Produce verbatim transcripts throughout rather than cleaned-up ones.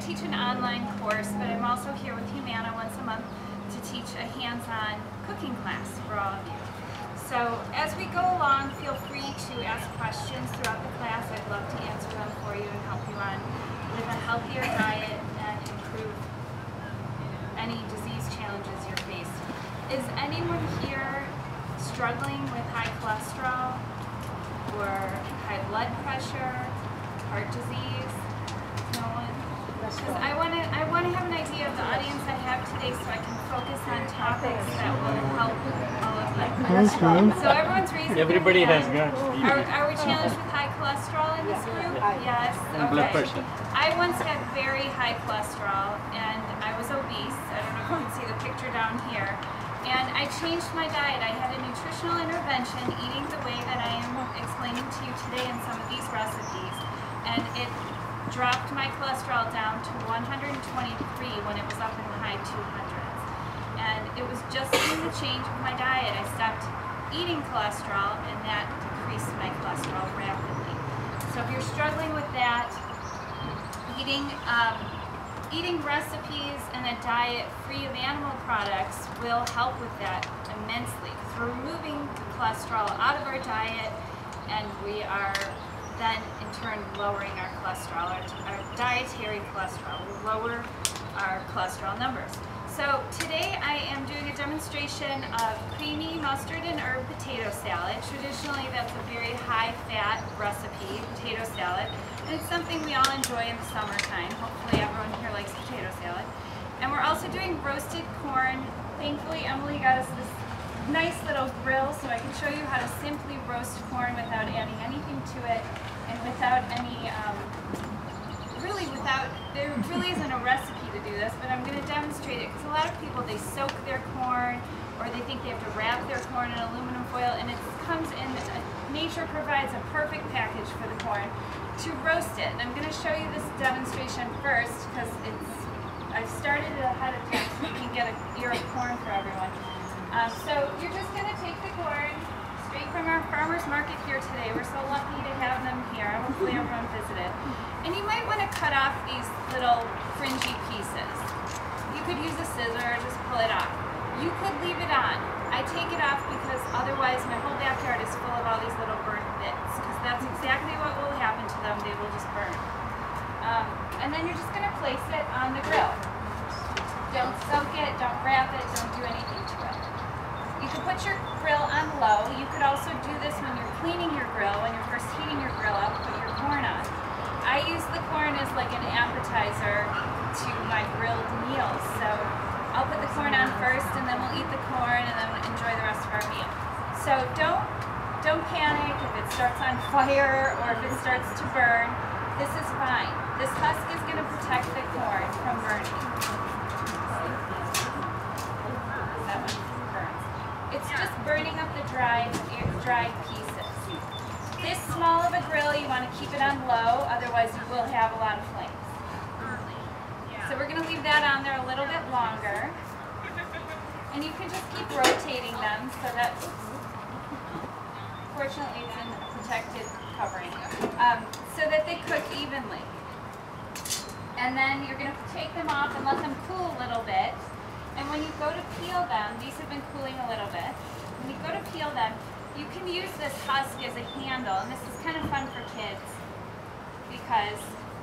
teach an online course, but I'm also here with Humana once a month to teach a hands-on cooking class for all of you. So as we go along, feel free to ask questions throughout the class. I'd love to answer them for you and help you on live a healthier diet and improve any disease challenges you're faced. Is anyone here struggling with high cholesterol or high blood pressure, heart disease? No one? Because I want to I want to have an idea of the audience I have today so I can focus on topics that will help all of them. So everyone's raising Everybody their has hand. got Are, are we challenged with high cholesterol in this group? Yes. and blood Okay. pressure. I once had very high cholesterol and I was obese. I don't know if you can see the picture down here. And I changed my diet. I had a nutritional intervention, eating the way that I am explaining to you today in some of these recipes. And it dropped my cholesterol down to one hundred twenty-three when it was up in the high two hundreds. And it was just in the change of my diet. I stopped eating cholesterol and that decreased my cholesterol rapidly. So if you're struggling with that, eating um, eating recipes and a diet free of animal products will help with that immensely. Because we're removing the cholesterol out of our diet and we are then in turn lowering our cholesterol, our, our dietary cholesterol. We'll lower our cholesterol numbers. So today I am doing a demonstration of creamy mustard and herb potato salad. Traditionally that's a very high fat recipe, potato salad. And it's something we all enjoy in the summertime. Hopefully everyone here likes potato salad. And we're also doing roasted corn. Thankfully Emily got us this nice little grill so I can show you how to simply roast corn without adding anything to it and without any, um, really without, there really isn't a recipe to do this, but I'm going to demonstrate it because a lot of people, they soak their corn or they think they have to wrap their corn in aluminum foil, and it comes in, nature provides a perfect package for the corn to roast it. And I'm going to show you this demonstration first because it's, I've started it ahead of time so you can get an ear of corn for everyone. Um, so you're just going to take the corn straight from our farmer's market here today. We're so lucky to have them here. Hopefully everyone visited. And you might want to cut off these little fringy pieces. You could use a scissor or just pull it off. You could leave it on. I take it off because otherwise my whole backyard is full of all these little burnt bits, because that's exactly what will happen to them. They will just burn. Um, and then you're just going to place it on the grill. Don't soak it, don't wrap it, don't do anything to it. You can put your grill on low. You could also do this when you're cleaning your grill, when you're first heating your grill up, put your corn on. I use the corn as like an appetizer to my grilled meals. So I'll put the corn on first and then we'll eat the corn and then we'll enjoy the rest of our meal. So don't, don't panic if it starts on fire or if it starts to burn. This is fine. This husk is going to protect the corn from burning. That one burns. It's just burning up the dried, dried pieces. This small of a grill, you want to keep it on low, otherwise you will have a lot of flames. So we're going to leave that on there a little bit longer. And you can just keep rotating them so that, fortunately it's in a protected covering, um, so that they cook evenly. And then you're going to take them off and let them cool a little bit. And when you go to peel them, these have been cooling a little bit. When you go to peel them, you can use this husk as a handle. And this is kind of fun for kids because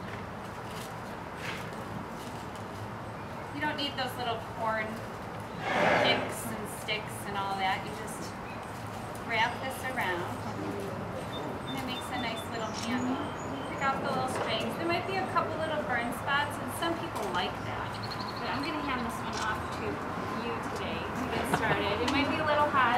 you don't need those little corn picks and sticks and all that. You just wrap this around and it makes a nice little handle. Pick out the little strings. There might be a couple little burn spots and some people like that. But I'm going to hand this one off to you today to get started. It might be a little hot.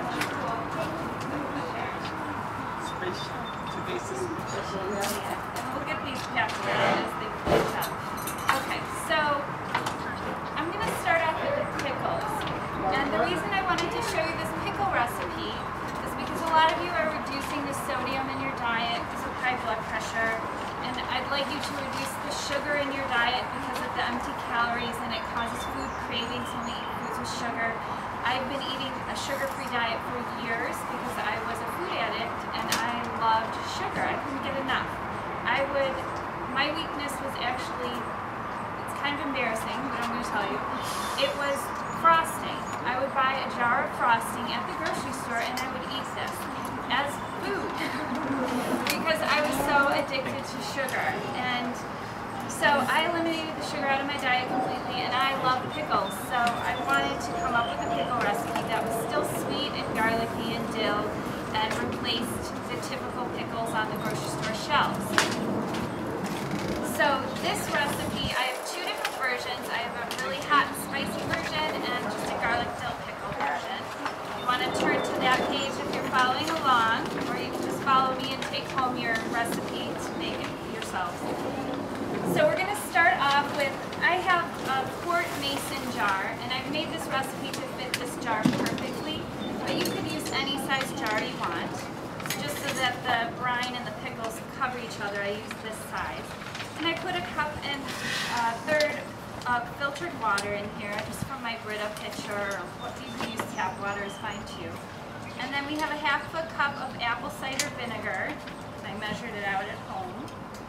Special. Today's is special. Yeah. And we'll get these passed around as they finish up. Okay, so I'm going to start off with the pickles. And the reason I wanted to show you this pickle recipe is because a lot of you are reducing the sodium in your diet because of high blood pressure. And I'd like you to reduce the sugar in your diet because of the empty calories and it causes food cravings when we eat foods with sugar. I've been eating a sugar-free diet for years because I was a food addict and I loved sugar. I couldn't get enough. I would, my weakness was actually kind of embarrassing, but I'm going to tell you. It was frosting. I would buy a jar of frosting at the grocery store and I would eat this as food because I was so addicted to sugar. And so I eliminated the sugar out of my diet completely, and I love pickles. So I wanted to come up with a pickle recipe that was still sweet and garlicky and dill and replaced the typical pickles on the grocery store shelves. So this recipe, I have two different versions. I have a really hot and spicy version and just a garlic dill pickle version. You want to turn to that page if you're following along, or you can just follow me and take home your recipe to make it yourselves. So we're going to start off with, I have a quart mason jar, and I've made this recipe to fit this jar perfectly, but you could use any size jar you want. Just so that the brine and the pickles cover each other, I use this size. And I put a cup and a third of filtered water in here, just from my Brita pitcher, or what you can use tap water is fine too. And then we have a half a cup of apple cider vinegar. I measured it out at home.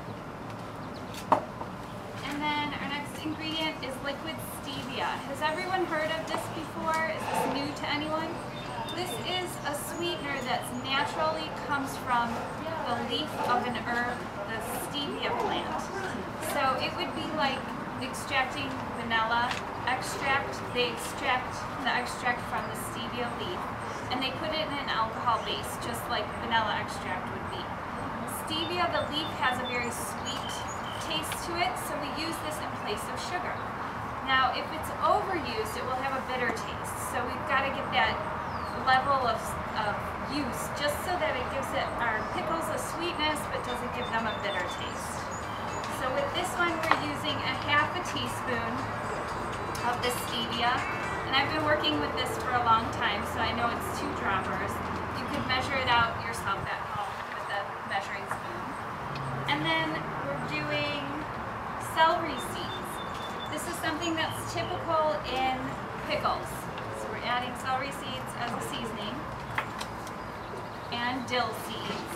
And then our next ingredient is liquid stevia. Has everyone heard of this before? Is this new to anyone? This is a sweetener that naturally comes from the leaf of an herb, the stevia plant. So it would be like extracting vanilla extract. They extract the extract from the stevia leaf, and they put it in an alcohol base, just like vanilla extract would be. Stevia, the leaf, has a very sweet taste to it, so we use this in place of sugar. Now, if it's overused, it will have a bitter taste. So we've got to get that level of, of use just so that it gives it our pickles a sweetness, but doesn't give them a bitter taste. So with this one, we're using a half a teaspoon of the stevia, and I've been working with this for a long time, so I know it's two droppers. You can measure it out yourself at home with a measuring spoon. And then we're doing celery seeds. This is something that's typical in pickles. So we're adding celery seeds as a seasoning, and dill seeds.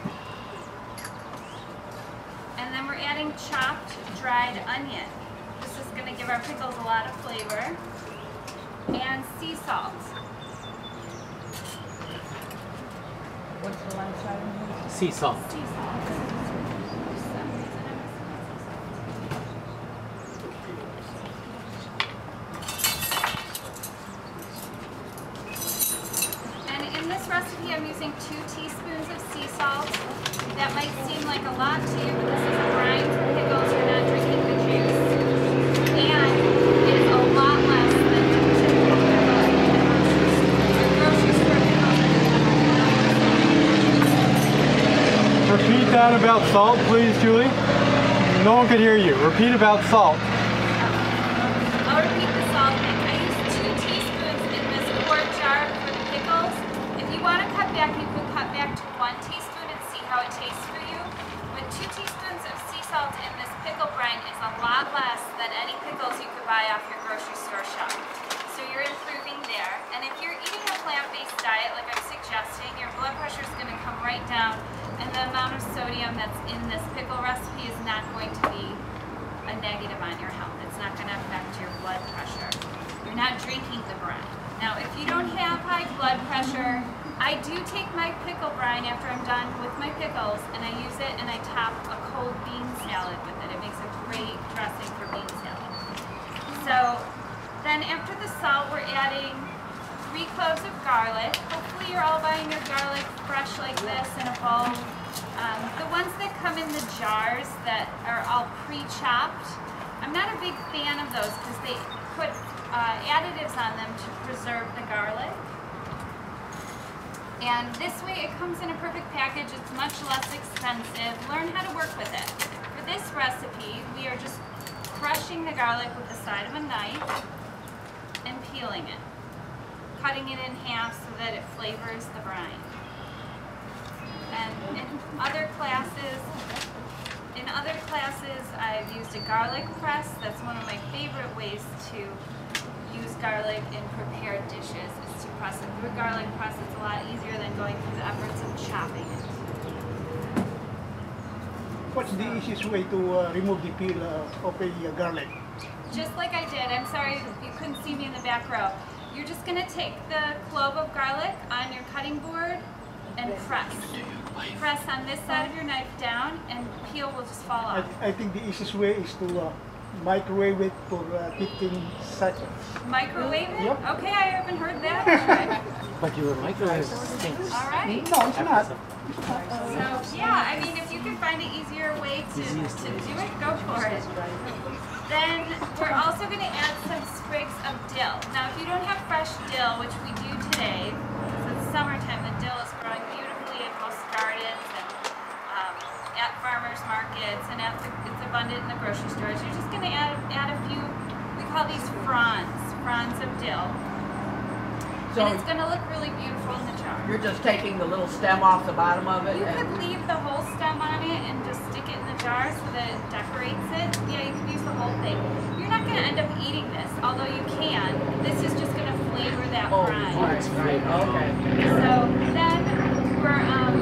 And then we're adding chopped dried onion. This is going to give our pickles a lot of flavor. And sea salt. What's the last item? Sea salt. Sea salt. Recipe, I'm using two teaspoons of sea salt. That might seem like a lot to you, but this is a brine for pickles. You're not drinking the juice. And it is a lot less than typical grocery store pickles. Repeat that about salt, please, Julie. No one could hear you. Repeat about salt. I'll repeat the salt thing. I use two teaspoons in this quart jar for the pickles. If you want to cut back, you can cut back to one teaspoon and see how it tastes for you. But two teaspoons of sea salt in this pickle brine is a lot less than any pickles you could buy off your grocery store shelf. So you're improving there. And if you're eating a plant-based diet, like I'm suggesting, your blood pressure is going to come right down, and the amount of sodium that's in this pickle recipe is not going to be a negative on your health. It's not going to affect your blood pressure. You're not drinking the brine. Now, if you don't have high blood pressure, I do take my pickle brine after I'm done with my pickles, and I use it and I top a cold bean salad with it. It makes a great dressing for bean salad. So then after the salt, we're adding three cloves of garlic. Hopefully you're all buying your garlic fresh like this in a bowl. Um, the ones that come in the jars that are all pre-chopped, I'm not a big fan of those because they put Uh, additives on them to preserve the garlic. And this way it comes in a perfect package. It's much less expensive. Learn how to work with it. For this recipe, we are just crushing the garlic with the side of a knife and peeling it, cutting it in half so that it flavors the brine. And in other classes, in other classes, I've used a garlic press. That's one of my favorite ways to use garlic in prepared dishes, is to press it through a garlic press. It's a lot easier than going through the efforts of chopping it. What's the easiest way to uh, remove the peel uh, of a uh, garlic? just like I did, I'm sorry you couldn't see me in the back row. You're just gonna take the clove of garlic on your cutting board and press. Press on this side of your knife down and peel will just fall I, off. I think the easiest way is to uh, microwave it for uh, fifteen seconds. Microwave it? Yep. Okay, I haven't heard that. But you were microwave things. All right. No, it's not. So yeah, I mean, if you can find an easier way to, to do it, go for it. Then we're also going to add some sprigs of dill. Now, if you don't have fresh dill, which we do today, because it's summertime, the dill is growing beautifully in most gardens and um, at farmers markets, and at the, it's abundant in the grocery stores. You're just going to add add a few. We call these fronds, fronds of dill. So And it's going to look really beautiful in the jar. you're just taking the little stem off the bottom of it? You and- could leave the whole stem on it and just stick it in the jar so that it decorates it. Yeah, you can use the whole thing. You're not going to end up eating this, although you can. This is just going to flavor that Oh, brine. right, right, okay. So then we're, um,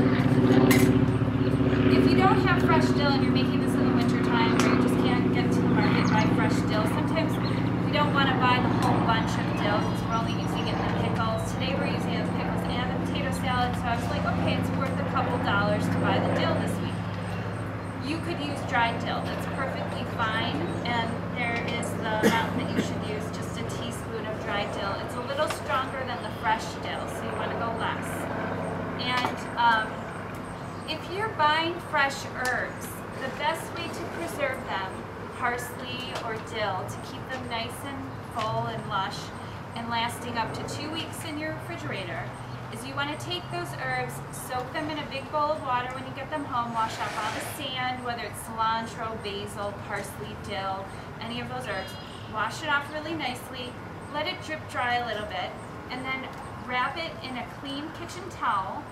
if you don't have fresh dill and you're making this in the winter time or you just can't get to the market buy fresh dill, sometimes we don't want to buy the whole bunch of dill because we're only using it in the pickles. Today we're using it in the pickles and the potato salad, so I was like, okay, it's worth a couple dollars to buy the dill this week. You could use dried dill, that's perfectly fine, and there is the amount that you should use, just a teaspoon of dried dill. It's a little stronger than the fresh dill, so you want to go less. And um, if you're buying fresh herbs, the best way to preserve them, parsley or dill, to keep them nice and full and lush and lasting up to two weeks in your refrigerator, is you want to take those herbs, soak them in a big bowl of water when you get them home, wash off all the sand, whether it's cilantro, basil, parsley, dill, any of those herbs, wash it off really nicely, let it drip dry a little bit, and then wrap it in a clean kitchen towel,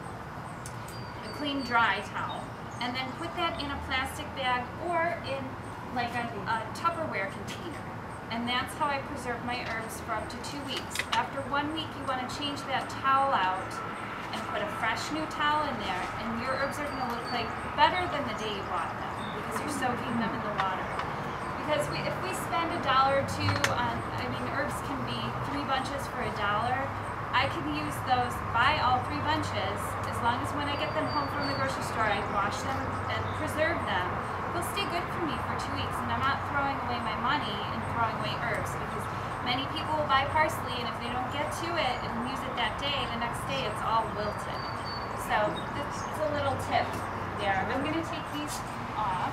a clean dry towel, and then put that in a plastic bag or in like a, a Tupperware container. And that's how I preserve my herbs for up to two weeks. After one week, you want to change that towel out and put a fresh new towel in there, and your herbs are going to look like better than the day you bought them because you're soaking them in the water. Because we, if we spend a dollar or two on, I mean, herbs can be three bunches for a dollar. I can use those, buy all three bunches, as long as when I get them home from the grocery store, I wash them and preserve them. They'll stay good for me for two weeks, and I'm not throwing away my money and throwing away herbs, because many people will buy parsley, and if they don't get to it and use it that day, the next day it's all wilted. So that's a little tip there. I'm going to take these off.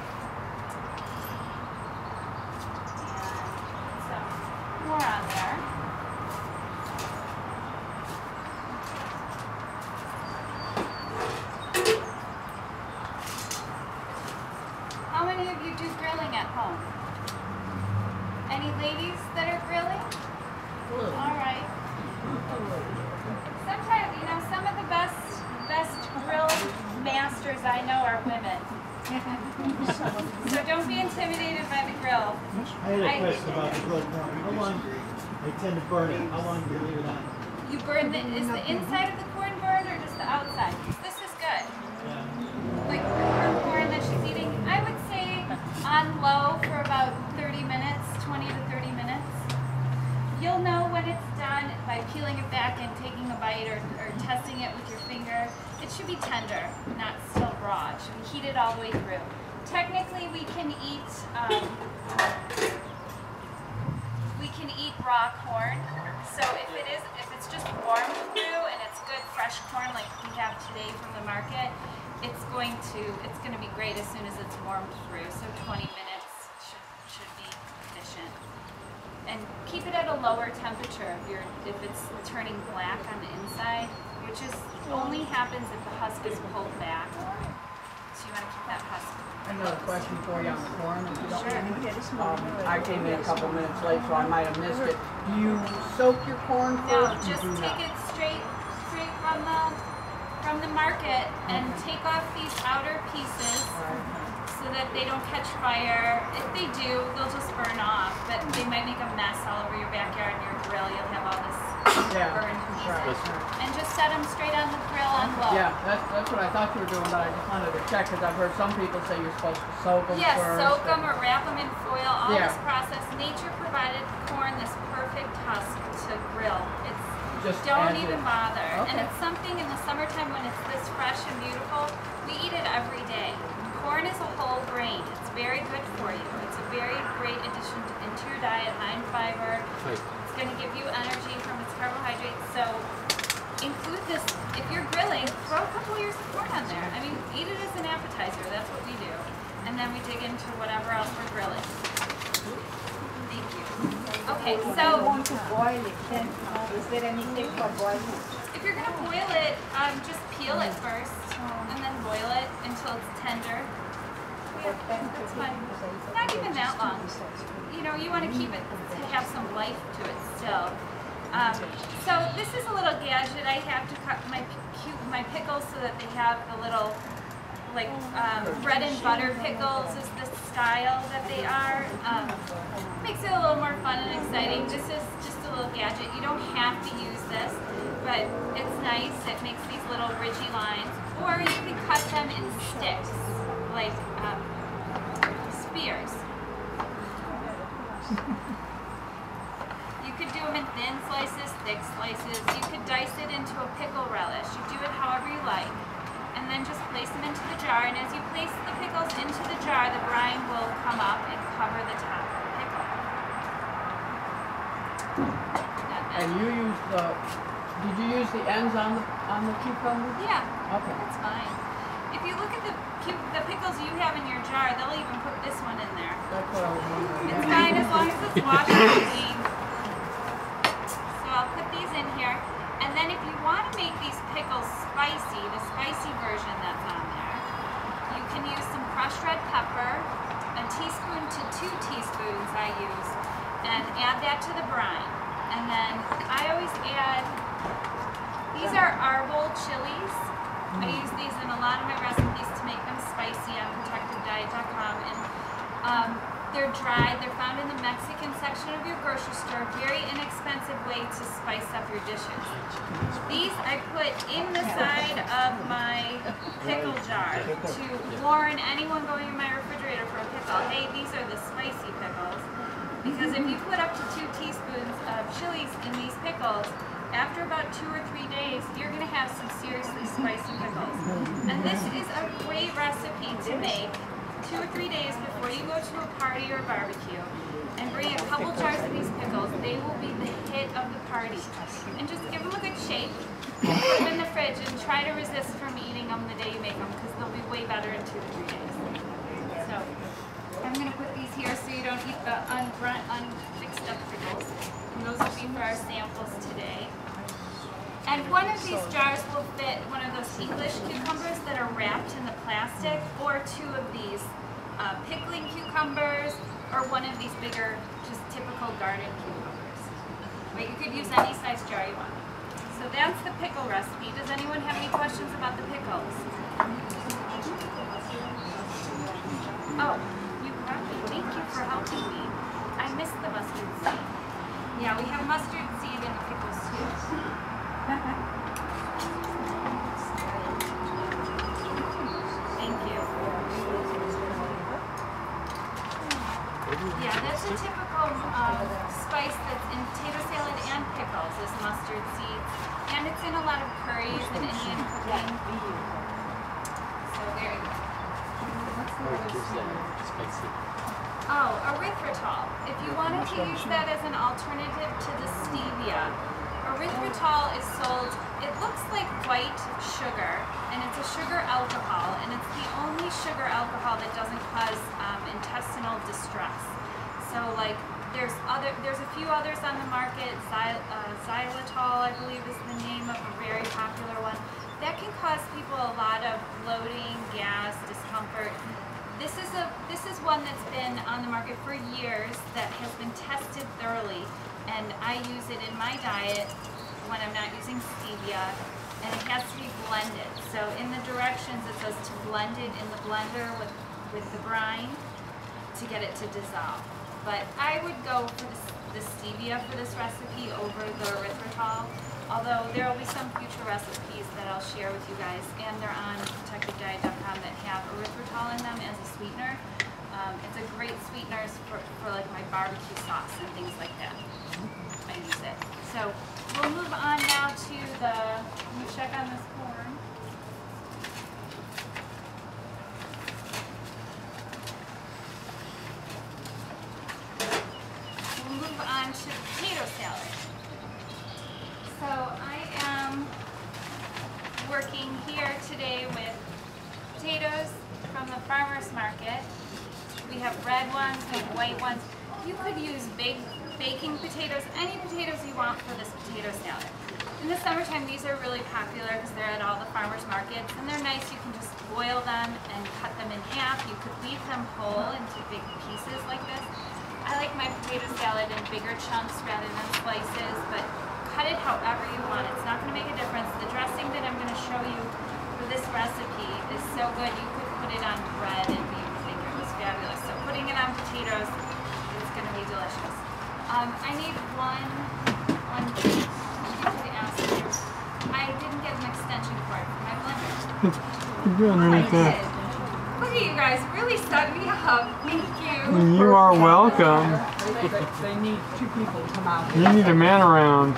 And some more on there. How many of you do grilling at home? Any ladies that are grilling? All right. Sometimes, you know, some of the best best grill masters I know are women. So don't be intimidated by the grill. I had a I- question about the grilled corn. How long, they tend to burn it, how long do you leave it on? You burn the, is the inside of the corn burned or just the outside? This is good. Like her corn that she's eating, I would say on low for about thirty minutes, twenty to thirty minutes. You'll know when it's done by peeling it back and taking a bite or, or testing it with your finger. It should be tender, not still raw. It should be heated all the way through. Technically, we can eat um, we can eat raw corn. So if it is, if it's just warmed through and it's good fresh corn like we have today from the market, it's going to it's going to be great as soon as it's warmed through. So twenty minutes should should be efficient. And keep it at a lower temperature if you're if it's turning black on the inside, which is only happens if the husk is pulled back. So you want to keep that husk. Another question for you on the corn, if you don't Sure. mind. Um, I came in a couple minutes late, so I might have missed it. Do you soak your corn No, first? You just do take not? it straight straight from the from the market and take off these outer pieces so that they don't catch fire. If they do, they'll just burn off, but they might make a mess all over your backyard and your grill. You'll have all this Yeah. burn pieces. Right. And just set them straight on the grill on low. Yeah, that's, that's what I thought you were doing, but I just wanted to check because I've heard some people say you're supposed to soak them Yes, first. soak them or wrap them in foil. All Yeah. this process. Nature provided corn this perfect husk to grill. It's Just don't as even is. bother. And Okay. it's something in the summertime when it's this fresh and beautiful. We eat it every day. Corn is a whole grain. It's very good for you. It's a very great addition to, into your diet, high in fiber. Right. It's going to give you energy from its carbohydrates. So include this. If you're grilling, throw a couple ears of corn on there. I mean, eat it as an appetizer. That's what we do. And then we dig into whatever else we're grilling. Thank you. Okay, If you so want to boil it, then is there any tip for boiling? if you're gonna boil it, um, just peel it first and then boil it until it's tender. Yeah, that's fine. Not even that long. You know, you want to keep it to have some life to it still. Um, so this is a little gadget I have to cut my cute my pickles so that they have the little like um, bread and butter pickles is the style that they are. Um, makes it a little more fun and exciting. This is just a little gadget. You don't have to use this, but it's nice. It makes these little ridgy lines. Or you can cut them in sticks, like um, spears. You could do them in thin slices, thick slices. You could dice it into a pickle relish. You do it however you like. And then just place them into the jar. And as you place the pickles into the jar, the brine will come up and cover the top of the pickle. And you use the, did you use the ends on the on the cucumber? Yeah, Okay. that's fine. If you look at the cu- the pickles you have in your jar, they'll even put this one in there. That's what I was wondering. It's fine as long as it's washed and clean. So I'll put these in here. And then if you want to make these pickles spicy, the spicy version that's on there, you can use some crushed red pepper, a teaspoon to two teaspoons I use, and add that to the brine. And then I always add, these are Arbol chilies. I use these in a lot of my recipes to make them spicy on protective diet dot com. And um, they're dried. They're found in the Mexican section of your grocery store. Very inexpensive way to spice up your dishes. These I put in the side of my pickle jar to warn anyone going in my refrigerator for a pickle, hey, these are the spicy pickles. Because if you put up to two teaspoons of chilies in these pickles, after about two or three days, you're going to have some seriously spicy pickles. And this is a great recipe to make two or three days before you go to a party or a barbecue, and bring a couple jars of these pickles. They will be the hit of the party. And just give them a good shake, put them in the fridge, and try to resist from eating them the day you make them, because they'll be way better in two or three days. So I'm going to put these here so you don't eat the unbrun- unmixed up pickles. And those will be for our samples today. And one of these jars will fit one of those English cucumbers that are wrapped in the plastic, or two of these uh, pickling cucumbers, or one of these bigger, just typical garden cucumbers. But you could use any size jar you want. So that's the pickle recipe. Does anyone have any questions about the pickles? Oh, you probably. Thank you for helping me. I missed the mustard seed. Yeah, we have mustard seed in the pickles too. Thank you. Yeah, that's a typical um, spice that's in potato salad and pickles is mustard seeds. And it's in a lot of curries and Indian cooking. So there you go. Or gives that spicy. Oh, erythritol. If you wanted to use that as an alternative to the stevia, erythritol is sold, it looks like white sugar, and it's a sugar alcohol, and it's the only sugar alcohol that doesn't cause um, intestinal distress. So like, there's other, there's a few others on the market, Xy, uh, xylitol, I believe is the name of a very popular one. That can cause people a lot of bloating, gas, discomfort. This is a this is one that's been on the market for years that has been tested thoroughly, and I use it in my diet when I'm not using stevia, and it has to be blended. So in the directions it says to blend it in the blender with with the brine to get it to dissolve. But I would go for the the stevia for this recipe over the erythritol. Although there will be some future recipes that I'll share with you guys, and they're on protective diet dot com that have erythritol in them as a sweetener. Um, it's a great sweetener for, for like my barbecue sauce and things like that. I use it. So we'll move on now to the, let me check on this corn. We'll move on to potato salad. So I am working here today with potatoes from the farmer's market. We have red ones, we have white ones. You could use big baking potatoes, any potatoes you want for this potato salad. In the summertime, these are really popular because they're at all the farmers markets, and they're nice. You can just boil them and cut them in half. You could leave them whole into big pieces like this. I like my potato salad in bigger chunks rather than slices, but cut it however you want. It's not going to make a difference. The dressing that I'm going to show you for this recipe is so good. You could put it on bread and you would think it was fabulous. So putting it on potatoes is going to be delicious. Um, I need one, one thing. I didn't get an extension cord for my blender. You're underneath I there. did. Look at you guys, really set me up. Thank you. You are welcome. They, they, they need two people to come out. You need a man around.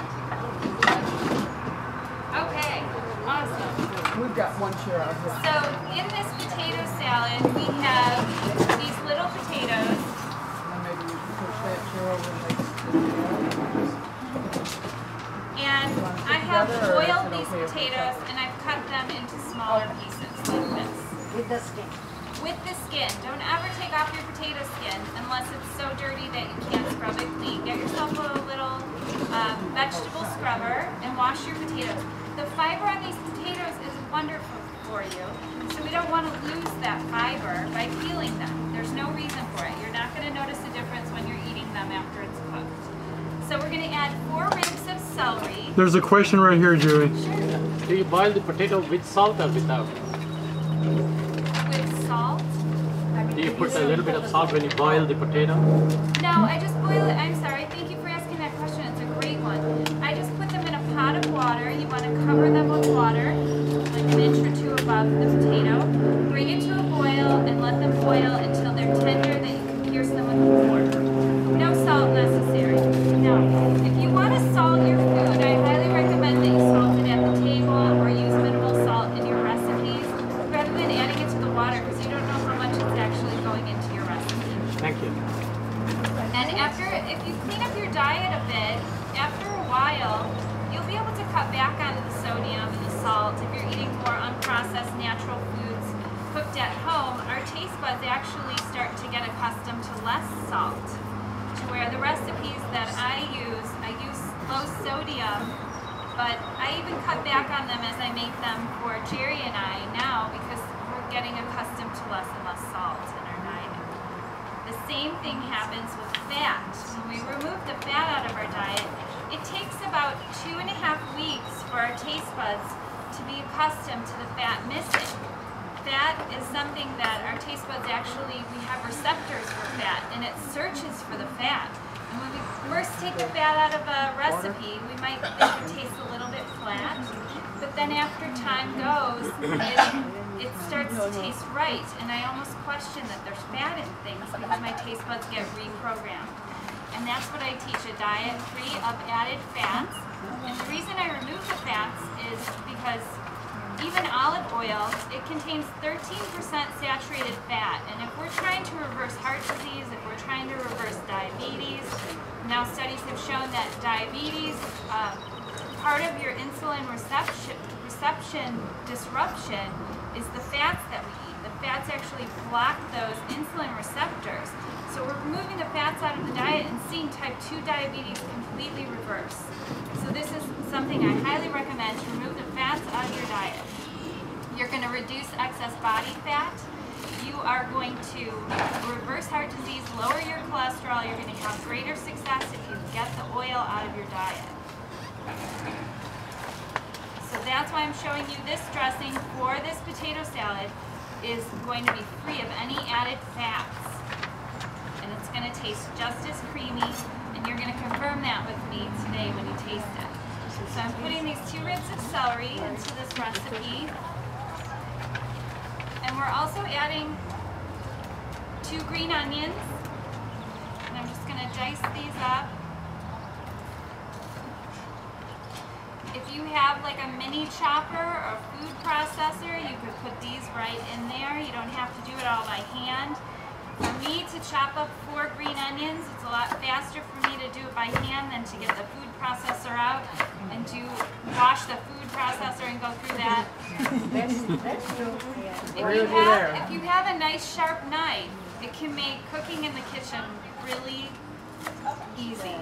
Okay, awesome. We've got one chair out here. So in this potato salad, we have these little potatoes. And maybe we can push that chair over and make it. And I have boiled these potatoes and I've cut them into smaller pieces like this. With the skin. With the skin. Don't ever take off your potato skin unless it's so dirty that you can't scrub it clean. Get yourself a little um, vegetable scrubber and wash your potatoes. The fiber on these potatoes is wonderful for you, so we don't want to lose that fiber by peeling them. There's no reason for it. You're not going to notice a difference when you're eating them after it's cooked. So we're going to add four ribs of celery. There's a question right here, Julie. Sure. Do you boil the potato with salt or without? With salt. Do you put a little bit of salt when you boil the potato? No, I just boil it. I'm sorry. Thank you for asking that question. It's a great one. I just put them in a pot of water. You want to cover them with water, like an inch or two above the potato. Bring it to a boil and let them boil until they're tender that you can pierce them with a fork. No salt necessary. Now, if you want to salt your food, I highly recommend that you salt it at the table or use minimal salt in your recipes rather than adding it to the water because you don't know how much it's actually going into your recipe. Thank you. And after, if you clean up your diet a bit, after a while, you'll be able to cut back on the sodium and the salt. If you're eating more unprocessed natural foods cooked at home, our taste buds actually start to get accustomed to less salt. To where the recipes that I use, I use low sodium, but I even cut back on them as I make them for Jerry and I now because we're getting accustomed to less and less salt in our diet. The same thing happens with fat. When we remove the fat out of our diet, it takes about two and a half weeks for our taste buds to be accustomed to the fat missing. Fat is something that our taste buds actually, we have receptors for fat, and it searches for the fat. And when we first take the fat out of a recipe, we might think it tastes a little bit flat, but then after time goes, it, it starts to taste right, and I almost question that there's fat in things because my taste buds get reprogrammed. And that's what I teach, a diet free of added fats. And the reason I remove the fats is because even olive oil, it contains thirteen percent saturated fat. And if we're trying to reverse heart disease, if we're trying to reverse diabetes, now studies have shown that diabetes, uh, part of your insulin reception, reception disruption is the fats that we eat. The fats actually block those insulin receptors. So we're removing the fats out of the diet and seeing type two diabetes completely reverse. So this is something I highly recommend, to remove the fats out of your diet. You're going to reduce excess body fat. You are going to reverse heart disease, lower your cholesterol. You're going to have greater success if you get the oil out of your diet. So that's why I'm showing you this dressing for this potato salad is going to be free of any added fats. And it's going to taste just as creamy, and you're going to confirm that with me today when you taste it. So I'm putting these two ribs of celery into this recipe, and we're also adding two green onions, and I'm just going to dice these up. If you have like a mini chopper or food processor, you could put these right in there. You don't have to do it all by hand. For me to chop up four green onions, it's a lot faster for me to do it by hand than to get the food processor out and do wash the food processor and go through that. If you have, if you have a nice sharp knife, it can make cooking in the kitchen really easy.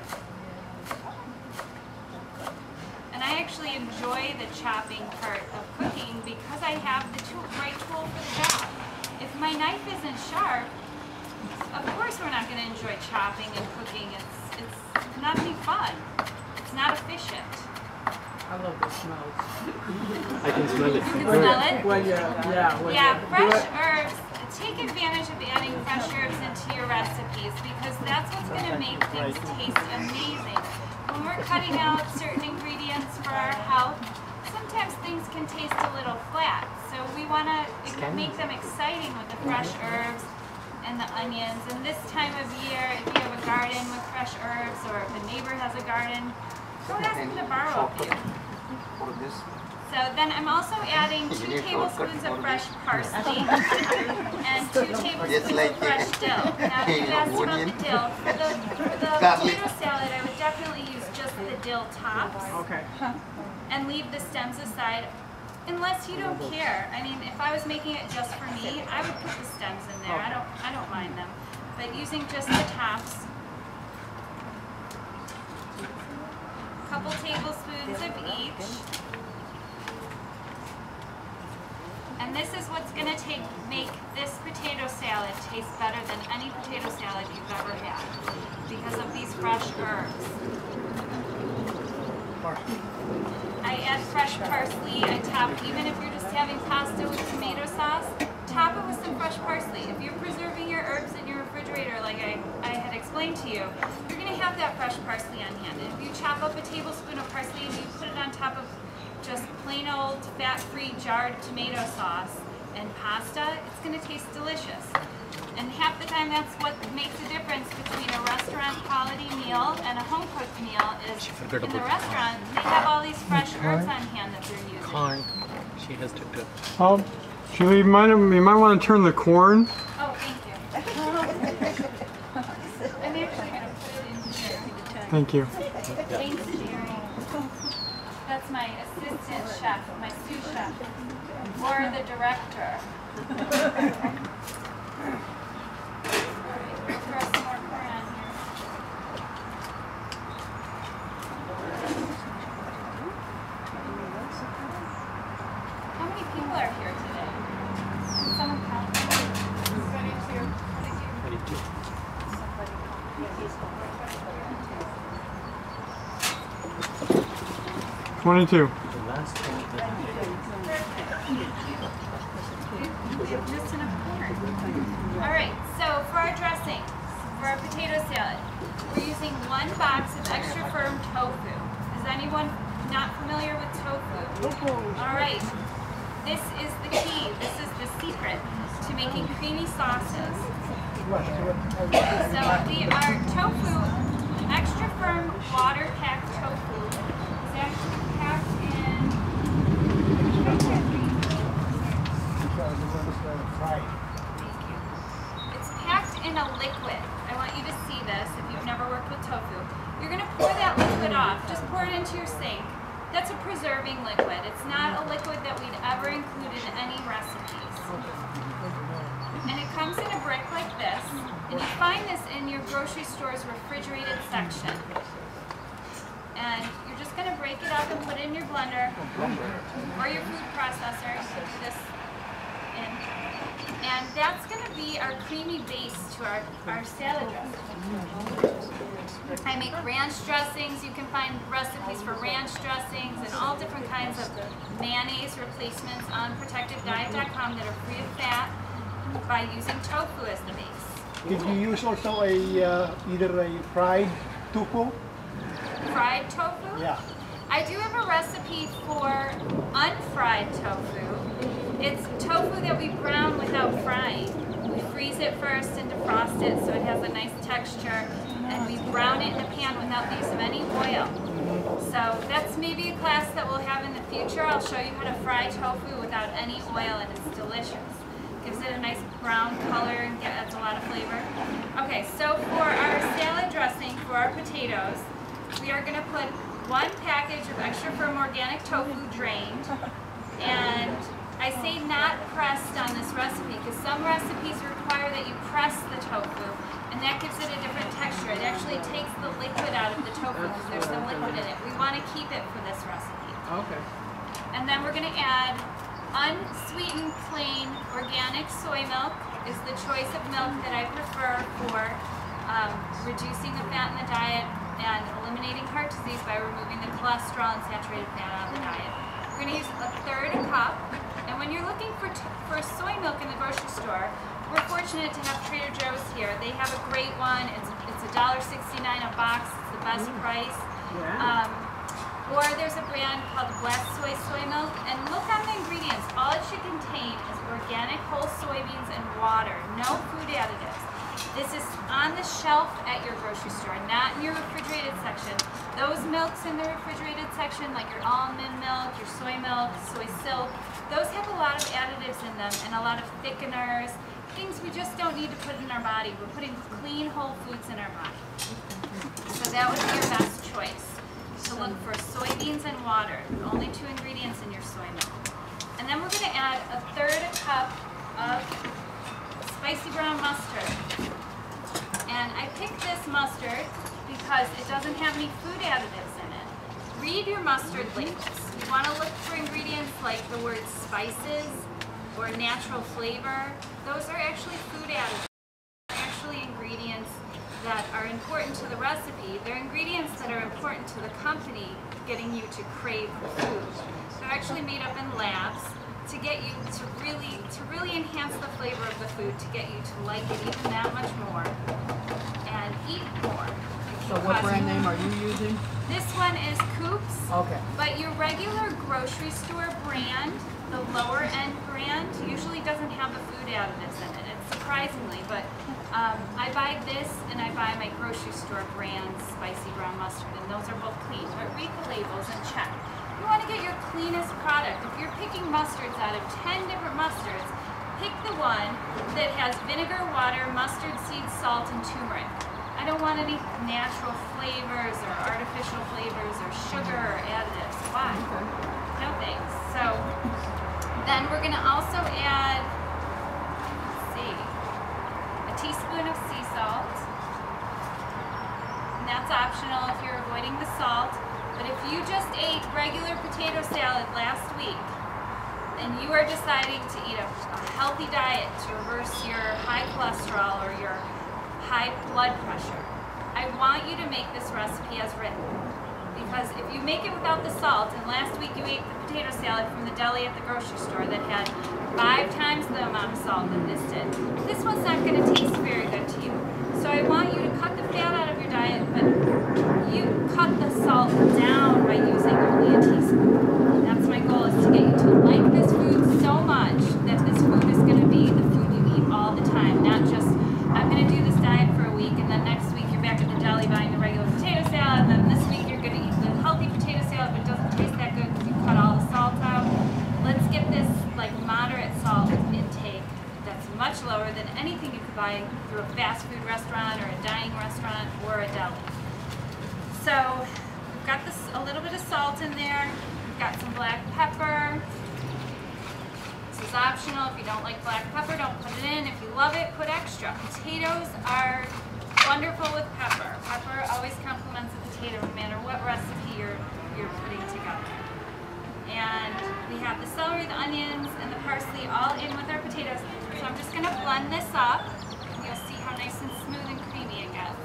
And I actually enjoy the chopping part of cooking because I have the tool, right tool for the job. If my knife isn't sharp, of course we're not going to enjoy chopping and cooking. It's, it's not any fun. It's not efficient. I love the smells. I can smell it. You can smell it? When you, yeah, when Yeah, you do fresh it. herbs. Take advantage of adding fresh herbs into your recipes because that's what's going to make things taste amazing. When we're cutting out certain ingredients for our health, sometimes things can taste a little flat. So we want to make them exciting with the fresh herbs and the onions. And this time of year, if you have a garden with fresh herbs or if a neighbor has a garden, go ask them to borrow a few. So then I'm also adding two tablespoons of fresh parsley and two tablespoons of fresh dill. Now if you asked about the dill, for the, for the potato salad I would definitely use just the dill tops. Okay. And leave the stems aside unless you don't care. I mean, if I was making it just for me, I would put the stems in there. I don't I don't mind them. But using just the tops, a couple tablespoons of each. And this is what's going to take make this potato salad taste better than any potato salad you've ever had because of these fresh herbs. I add fresh parsley. I top, even if you're just having pasta with tomato sauce, top it with some fresh parsley. If you're preserving your herbs in your refrigerator, like I, I had explained to you, you're going to have that fresh parsley on hand. And if you chop up a tablespoon of parsley and you put it on top of just plain old fat-free jarred tomato sauce and pasta, it's going to taste delicious. And half the time that's what makes the difference between a restaurant quality meal and a home-cooked meal is in the restaurant, they have all these fresh herbs on hand that they're using. Corn. She has to do. Um, Julie, you might, you might want to turn the corn. Oh, thank you. I'm actually going to put it in here. Thank you. Thanks, Jerry. That's my assistant chef, my sous chef, or the director. Alright, throw some more corn on here. How many people are here today? Someone count? twenty-two. Twenty-two. Twenty-two. The last thing that Just enough corn. Alright, so for our dressing, for our potato salad, we're using one box of extra firm tofu. Is anyone not familiar with tofu? Alright, this is the key, this is the secret to making creamy sauces. So we are tofu, extra firm water-packed tofu is actually packed in It's packed in a liquid. I want you to see this if you've never worked with tofu. You're going to pour that liquid off. Just pour it into your sink. That's a preserving liquid. It's not a liquid that we'd ever include in any recipes. And it comes in a brick like this. And you find this in your grocery store's refrigerated section. And you're just going to break it up and put it in your blender or your food processor. So do this in. And that's going to be our creamy base to our, our salad dressing. I make ranch dressings. You can find recipes for ranch dressings and all different kinds of mayonnaise replacements on protective diet dot com that are free of fat by using tofu as the base. Did you use also a uh, either a fried tofu? Fried tofu? Yeah. I do have a recipe for unfried tofu. It's tofu that we brown without frying. We freeze it first and defrost it so it has a nice texture, and we brown it in a pan without the use of any oil. So that's maybe a class that we'll have in the future. I'll show you how to fry tofu without any oil, and it's delicious. Gives it a nice brown color and adds a lot of flavor. Okay, so for our salad dressing for our potatoes, we are going to put one package of extra firm organic tofu drained, and I say not pressed on this recipe because some recipes require that you press the tofu, and that gives it a different texture. It actually takes the liquid out of the tofu because there's some liquid in it. We want to keep it for this recipe. Okay. And then we're going to add unsweetened plain organic soy milk is the choice of milk that I prefer for um, reducing the fat in the diet and eliminating heart disease by removing the cholesterol and saturated fat out of the diet. We're going to use a third a cup. And when you're looking for, t for soy milk in the grocery store, we're fortunate to have Trader Joe's here. They have a great one. It's it's a dollar sixty-nine a box. It's the best price. Yeah. Um, or there's a brand called Blessed Soy Soy Milk. And look on the ingredients. All it should contain is organic whole soybeans and water. No food additives. This is on the shelf at your grocery store, not in your refrigerated section. Those milks in the refrigerated section, like your almond milk, your soy milk, soy silk, those have a lot of additives in them and a lot of thickeners, things we just don't need to put in our body. We're putting clean whole foods in our body. So that would be your best choice. To look for soybeans and water, the only two ingredients in your soy milk. And then we're going to add a third a cup of spicy brown mustard. And I picked this mustard because it doesn't have any food additives in it. Read your mustard labels. You want to look for ingredients like the word spices or natural flavor. Those are actually food additives. They're actually ingredients that are important to the recipe. They're ingredients that are important to the company getting you to crave the food. They're actually made up in labs to get you to really to really enhance the flavor of the food, to get you to like it even that much more and eat more. So what brand name are you using? This one is Coops. Okay. But your regular grocery store brand, the lower end brand, usually doesn't have the food additives in it. It's surprisingly, but um, I buy this and I buy my grocery store brand spicy brown mustard, and those are both clean. But read the labels and check. You want to get your cleanest product. If you're picking mustards out of ten different mustards, pick the one that has vinegar, water, mustard seed, salt, and turmeric. I don't want any natural flavors or artificial flavors or sugar or additives. Why? No thanks. So then we're going to also add, let's see, a teaspoon of sea salt. And that's optional if you're avoiding the salt. But if you just ate regular potato salad last week and you are deciding to eat a, a healthy diet to reverse your high cholesterol or your high blood pressure, I want you to make this recipe as written. Because if you make it without the salt, and last week you ate the potato salad from the deli at the grocery store that had five times the amount of salt that this did, this one's not going to taste very good to you. So I want you to cut the fat out of your diet, but you cut the salt down by using only a teaspoon. That's my goal, is to get you to like this food so much that this food is going to be the food you eat all the time, not just, I'm going to do this diet for a week, and then next week you're back at the deli buying the regular potato salad, and then this week you're going to eat the healthy potato salad, but it doesn't taste that good because you cut all the salt out. Let's get this like moderate salt intake that's much lower than anything you could buy through a fast food restaurant or a dining restaurant or a deli. So we've got this, a little bit of salt in there. We've got some black pepper. This is optional. If you don't like black pepper, don't put it in. If you love it, put extra. Potatoes are wonderful with pepper. Pepper always complements a potato no matter what recipe you're, you're putting together. And we have the celery, the onions, and the parsley all in with our potatoes. So I'm just going to blend this up. And you'll see how nice and smooth and creamy it gets.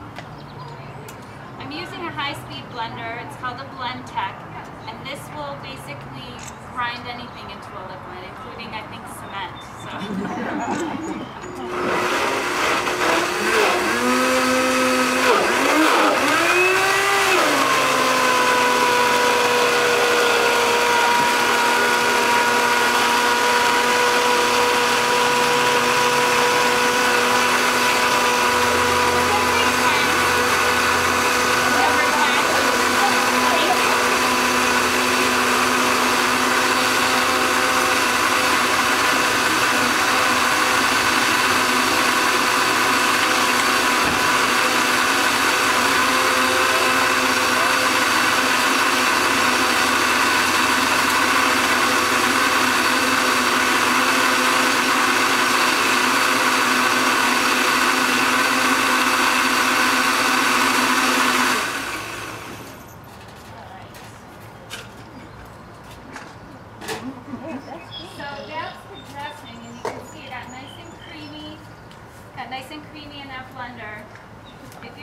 I'm using a high-speed blender. It's called a Blendtec, and this will basically grind anything into a liquid, including, I think, cement. So.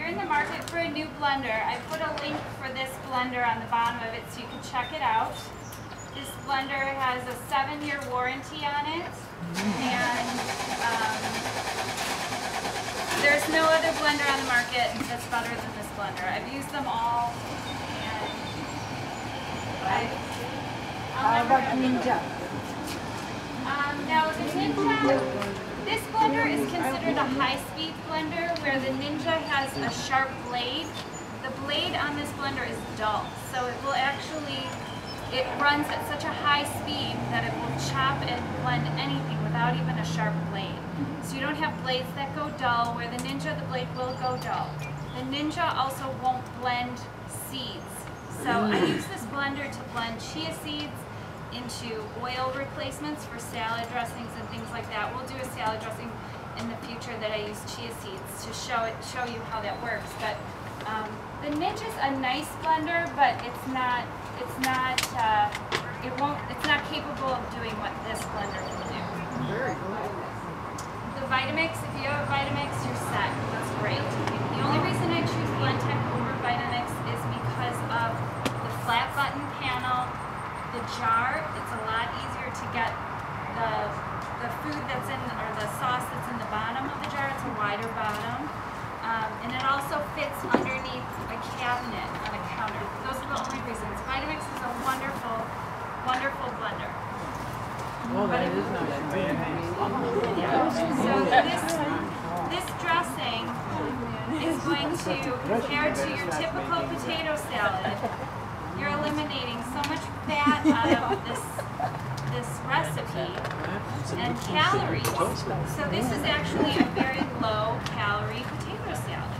in the market for a new blender, I put a link for this blender on the bottom of it so you can check it out. This blender has a seven-year warranty on it, and um, there's no other blender on the market that's better than this blender. I've used them all, and I, How I'll about never Ninja? um, now the Ninja, this blender is considered a high-speed blender where the Ninja has a sharp blade. The blade on this blender is dull, so it will actually, it runs at such a high speed that it will chop and blend anything without even a sharp blade. So you don't have blades that go dull, where the Ninja, the blade will go dull. The Ninja also won't blend seeds. So I use this blender to blend chia seeds into oil replacements for salad dressings and things like that. We'll do a salad dressing in the future that I use chia seeds to show it, show you how that works. But um, the Ninja's a nice blender, but it's not, it's not, uh, it won't, it's not capable of doing what this blender can do. Very good. The Vitamix, if you have a Vitamix, you're set. That's great. The only reason I choose Blendtec over Vitamix is because of the flat button panel. The jar, it's a lot easier to get the the food that's in, or the sauce that's in the bottom of the jar. It's a wider bottom. Um, and it also fits underneath a cabinet on a counter. Those are the only reasons. Vitamix is a wonderful, wonderful blender. Oh, that is nice. Yeah. So this, this dressing is going to, compared to your typical potato salad, you're eliminating so much fat out of this this recipe and calories. So this is actually a very low calorie potato salad.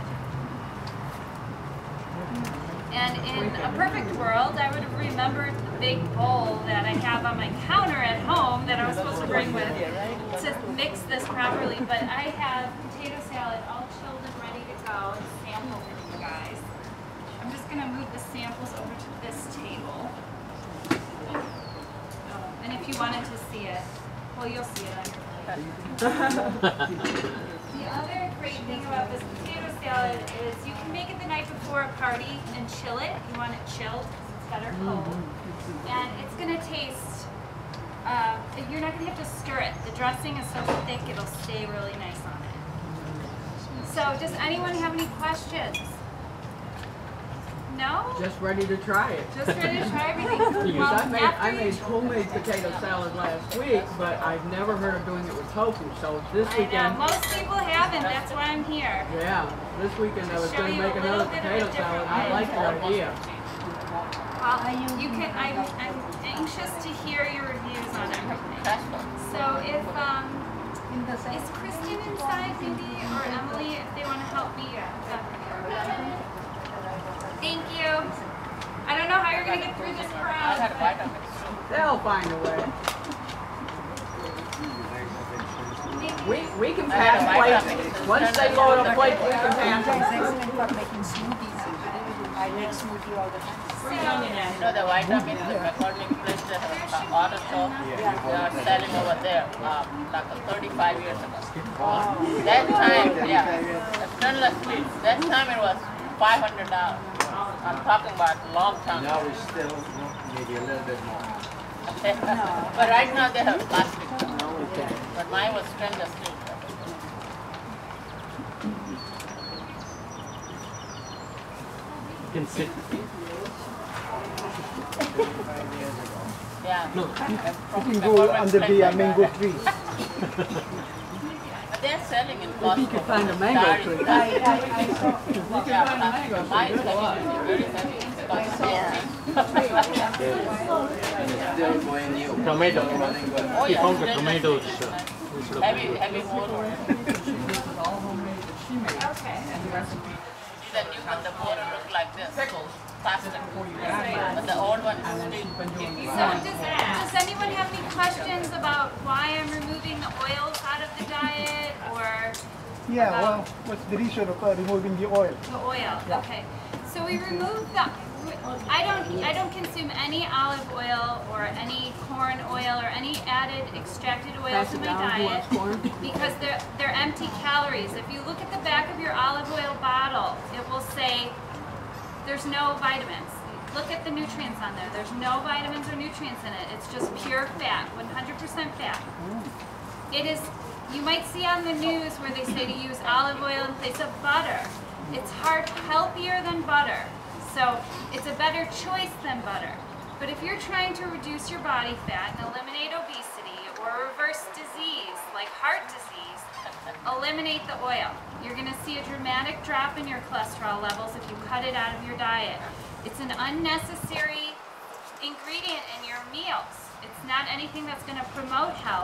And in a perfect world, I would have remembered the big bowl that I have on my counter at home that I was supposed to bring with to mix this properly. But I have potato salad all chilled and ready to go and sample for you guys. I'm just going to move the samples over to this table. Oh, and if you wanted to see it, well, you'll see it on your plate. The other great thing about this potato salad is you can make it the night before a party and chill it. You want it chilled because it's better cold. And it's going to taste, uh, you're not going to have to stir it. The dressing is so thick, it'll stay really nice on it. So does anyone have any questions? No? Just ready to try it. Just ready to try everything. Because Well, I made, I after made you- homemade potato salad last week, but I've never heard of doing it with tofu. So this I know, weekend, most people haven't, that's why I'm here. yeah, this weekend I was Show going to you make a another little bit of a potato salad. different I way. like your idea. Well, you can, I'm, I'm anxious to hear your reviews on everything. So if, um, is Kristen inside maybe, or Emily, if they want to help me? Thank you. I don't know how you're going to get through this crowd. They'll find a way. We, we can pass plates. Once they load a plate, we can pass Ninja is them. excellent for making smoothies. I make smoothie all the time. So, You know the vitamins, the McCormick Place, they have an auto store. They are selling over there, uh, like uh, thirty-five years ago. That time, yeah, a stainless steel. That time it was five hundred dollars. I'm talking about a long time. Now it's still maybe a little bit more. But right now they have plastic. But mine was stainless steel. You can sit. Yeah. No. You can go under the uh, mango tree. But they're selling in Costco. You can find a mango That is- tree. that is- I, I saw. Yeah, uh, mine is heavy, very heavy. And it's still going new. Tomato. Running good. Oh, He yeah, found the stainless tomatoes steel. uh, instead of Heavy, heavy mold. All homemade that she made. okay. The new one, the mold look like this. Plastic. But the old one is steel. So does, does anyone have any questions about why I'm removing the oils out of the diet, or Yeah, well, what's the reason of uh, removing the oil? the oil? Okay. So we remove the, I don't, I don't consume any olive oil or any corn oil or any added extracted oils Pass in it my down. Who diet wants corn? because they're, they're empty calories. If you look at the back of your olive oil bottle, it will say there's no vitamins. Look at the nutrients on there. There's no vitamins or nutrients in it. It's just pure fat, one hundred percent fat. It is, you might see on the news where they say to use olive oil in place of butter. It's hard, healthier than butter. So it's a better choice than butter. But if you're trying to reduce your body fat and eliminate obesity or reverse disease like heart disease, eliminate the oil. You're going to see a dramatic drop in your cholesterol levels if you cut it out of your diet. It's an unnecessary ingredient in your meals. It's not anything that's going to promote health.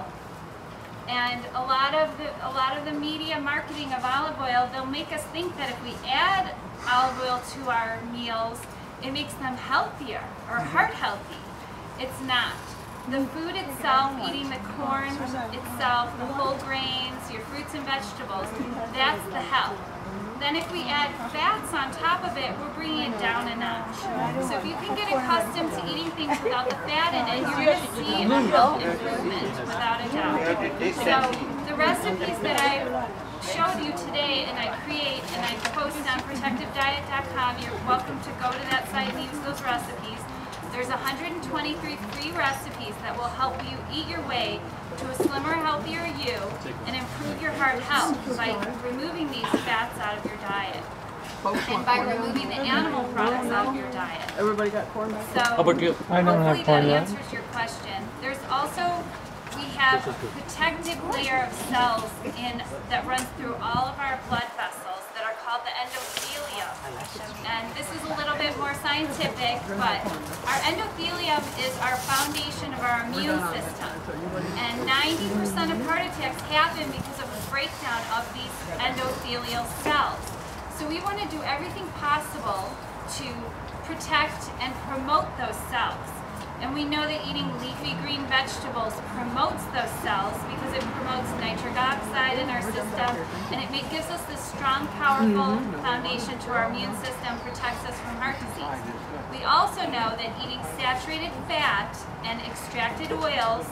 And a lot of the a lot of the media marketing of olive oil, they'll make us think that if we add olive oil to our meals, it makes them healthier or heart healthy. It's not. The food itself, eating the corn itself, the whole grains, your fruits and vegetables, that's the health. Then if we add fats on top of it, we're bringing it down a notch. So if you can get accustomed to eating things without the fat in it, you're going to see a health improvement without a doubt. So the recipes that I showed you today and I create and I post on protective diet dot com, you're welcome to go to that site and use those recipes. There's one hundred twenty-three free recipes that will help you eat your way to a slimmer, healthier you and improve your heart health by removing these fats out of your diet and by removing the animal products out of your diet. Everybody got corn? So How about you? I don't have hopefully that corn yet. answers your question. There's also, we have a protective layer of cells in that runs through all of our blood vessels that are called the endothelium. And this is a little bit more scientific, but our endothelium is our foundation of our immune system. And ninety percent of heart attacks happen because of a breakdown of these endothelial cells. So we want to do everything possible to protect and promote those cells. And we know that eating leafy green vegetables promotes those cells because it promotes nitric oxide in our system, and it make, gives us this strong, powerful foundation to our immune system, protects us from heart disease. We also know that eating saturated fat and extracted oils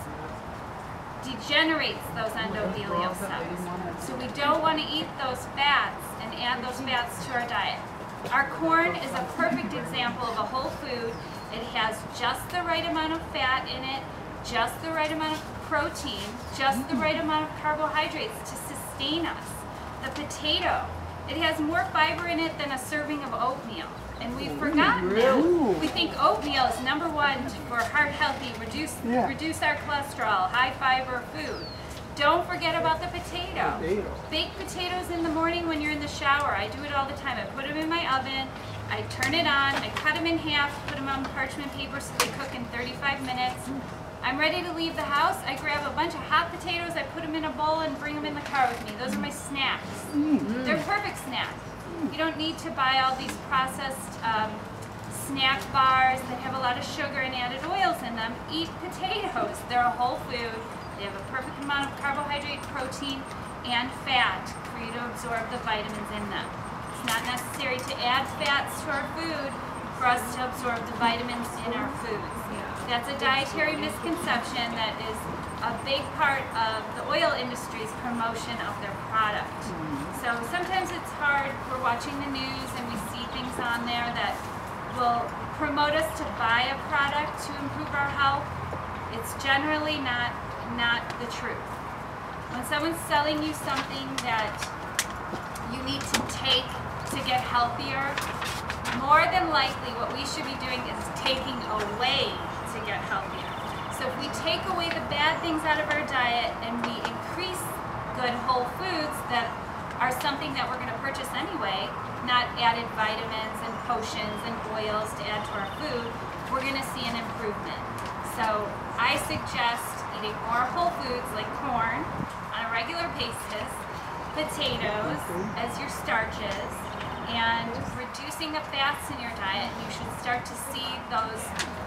degenerates those endothelial cells. So we don't want to eat those fats and add those fats to our diet. Our corn is a perfect example of a whole food. It has just the right amount of fat in it, just the right amount of protein, just the right amount of carbohydrates to sustain us. The potato, it has more fiber in it than a serving of oatmeal. And we've forgotten that. We think oatmeal is number one for heart healthy, reduce, Yeah. reduce our cholesterol, high fiber food. Don't forget about the potato. Potato. Baked potatoes in the morning when you're in the shower. I do it all the time. I put them in my oven, I turn it on, I cut them in half, put them on parchment paper so they cook in thirty-five minutes. I'm ready to leave the house. I grab a bunch of hot potatoes, I put them in a bowl and bring them in the car with me. Those are my snacks. They're perfect snacks. You don't need to buy all these processed um, snack bars that have a lot of sugar and added oils in them. Eat potatoes. They're a whole food. They have a perfect amount of carbohydrate, protein, and fat for you to absorb the vitamins in them. It's not necessary to add fats to our food for us to absorb the vitamins in our foods. That's a dietary misconception that is a big part of the oil industry's promotion of their product. So sometimes it's hard, we're watching the news and we see things on there that will promote us to buy a product to improve our health. It's generally not not the truth. When someone's selling you something that you need to take to get healthier, more than likely what we should be doing is taking away to get healthier. So if we take away the bad things out of our diet and we increase good whole foods that are something that we're going to purchase anyway, not added vitamins and potions and oils to add to our food, we're going to see an improvement. So I suggest eating more whole foods like corn on a regular basis, potatoes as your starches, and reducing the fats in your diet, and you should start to see those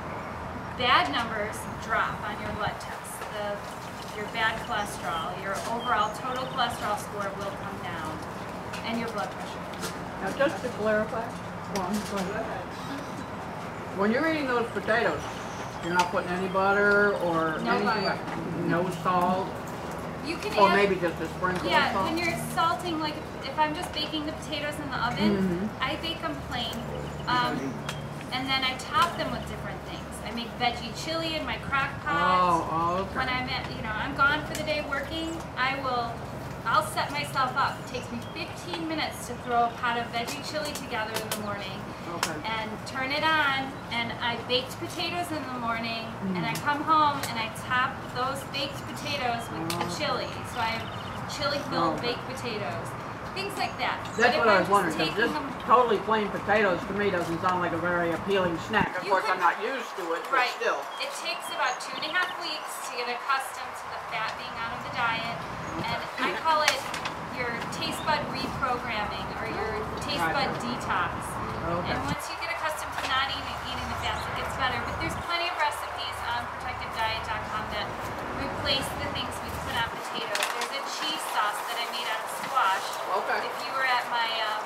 bad numbers drop on your blood tests. The, your bad cholesterol, your overall total cholesterol score will come down, and your blood pressure. Now just to clarify, When you're eating those potatoes, you're not putting any butter or No anything butter. like no salt, You can or add, maybe just a sprinkle yeah, of salt. when you're salting, like if, if I'm just baking the potatoes in the oven, Mhm. I bake them plain, um, and then I top them with different things. I make veggie chili in my crock pot. Oh, oh, okay. When I'm at, you know, I'm gone for the day working, I will, I'll set myself up. It takes me fifteen minutes to throw a pot of veggie chili together in the morning Okay. and turn it on, and I baked potatoes in the morning, and I come home and I top those baked potatoes with the chili. So I have chili-filled Oh. baked potatoes. Things like that. But That's if what I I'm was just wondering, because taking just them- totally plain potatoes to me doesn't sound like a very appealing snack. Of You course, could- I'm not used to it, but Right. still. It takes about two and a half weeks to get accustomed to the fat being out of the diet, and I call it your taste bud reprogramming or your taste bud detox. Okay. And once you get accustomed to not eating, eating the fats, it gets better. But there's plenty of recipes on protective diet dot com that replace the things we put on potatoes. There's a cheese sauce that I made out of squash. Okay. If you were at my um,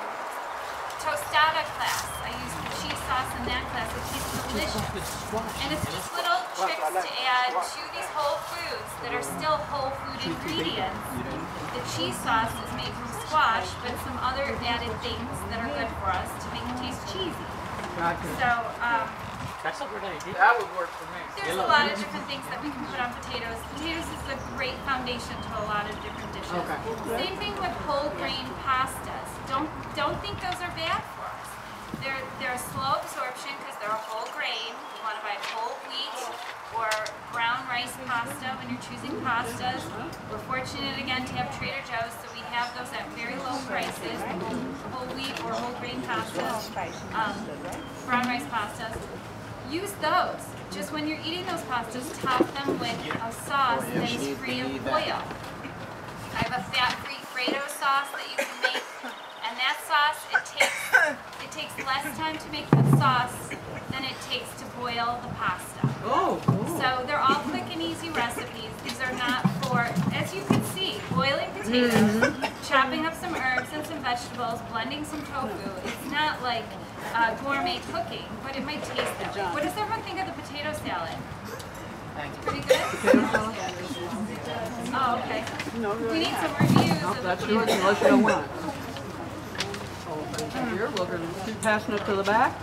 tostada class, I used the cheese sauce in that class. It tastes delicious. And it's just little tricks to add to these whole foods that are still whole food ingredients. The cheese sauce is made from squash, but some other added things that are good for us to make it taste cheesy. Gotcha. So um, That's a good idea. That would work for me. there's a lot of different things that we can put on potatoes. Potatoes is a great foundation to a lot of different dishes. Okay. Same thing with whole grain pastas. Don't don't think those are bad for us. They're they're slow absorption because they're a whole grain. You want to buy whole wheat or brown rice pasta when you're choosing pastas. We're fortunate again to have Trader Joe's, so we have those at very low prices. Whole wheat or whole grain pastas, um, brown rice pastas. Use those. Just when you're eating those pastas, top them with a sauce that is free of oil. I have a fat-free Fredo sauce that you can make, and that sauce, it takes it takes less time to make the sauce than it takes to boil the pasta. Oh, cool. So they're all quick and easy recipes. These are not for, as you can see, boiling potatoes, chopping up some herbs and some vegetables, blending some tofu. It's not like uh, gourmet cooking, but it might taste that way. What does everyone think of the potato salad? Pretty good? Oh, okay. We need some reviews Nope, of the that's potato yours salad. unless you don't want it. Oh, here, we're going to keep passing it to the back.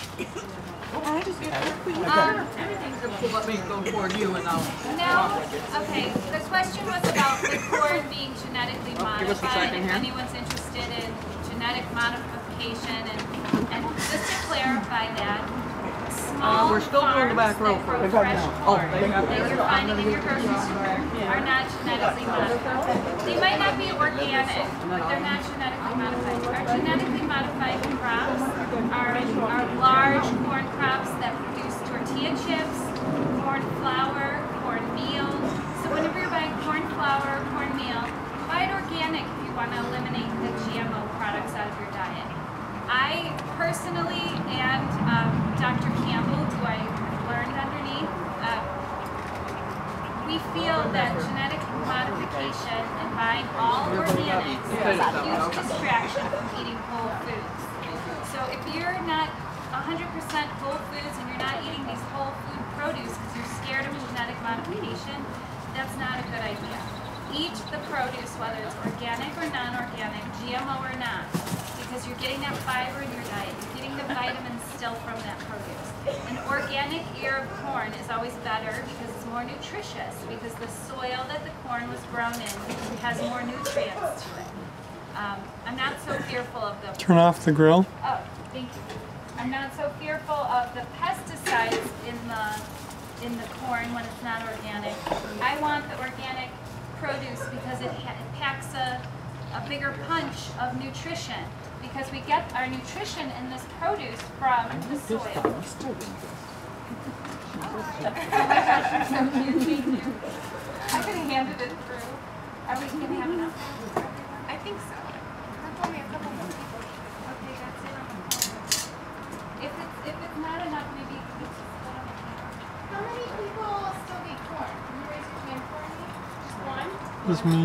Um, Let me go toward you and I'll... No, okay, the question was about the corn being genetically Oh, give us a modified, second if here. anyone's interested in genetic modification, and, and just to clarify that, small Uh, we're still doing the back farms row that grow first. fresh Oh, corn they got that you're finding in your grocery store are not genetically modified. They might not be organic, but they're not genetically modified. Our genetically modified crops are, are large corn crops that produce tortilla chips, corn flour, corn meal. So whenever you're buying corn flour, corn meal, buy it organic if you want to eliminate the G M O products out of your diet. I personally and um, Doctor Campbell, who I learned underneath, uh, we feel that genetic modification and buying all organics is a huge distraction from eating whole foods. So if you're not one hundred percent whole foods and you're not eating these whole food produce because you're scared of genetic modification, that's not a good idea. Eat the produce, whether it's organic or non-organic, G M O or not, because you're getting that fiber in your diet. You're getting the vitamins still from that produce. An organic ear of corn is always better because it's more nutritious, because the soil that the corn was grown in has more nutrients to it. Um, I'm not so fearful of the Turn off the grill. Oh, thank you. I'm not so fearful of the pesticides in the in the corn when it's not organic. I want the organic produce because it, ha it packs a, a bigger punch of nutrition, because we get our nutrition in this produce from the soil. Oh my gosh, you're so cute. Thank you. I could have handed it through. Are we going to have enough? I think so. That's only a couple more people. Okay, that's it on the corner. If it's, if it's not enough, maybe it's just put on the camera. How many people still eat corn? Can you raise your hand for me? Just one? Just me.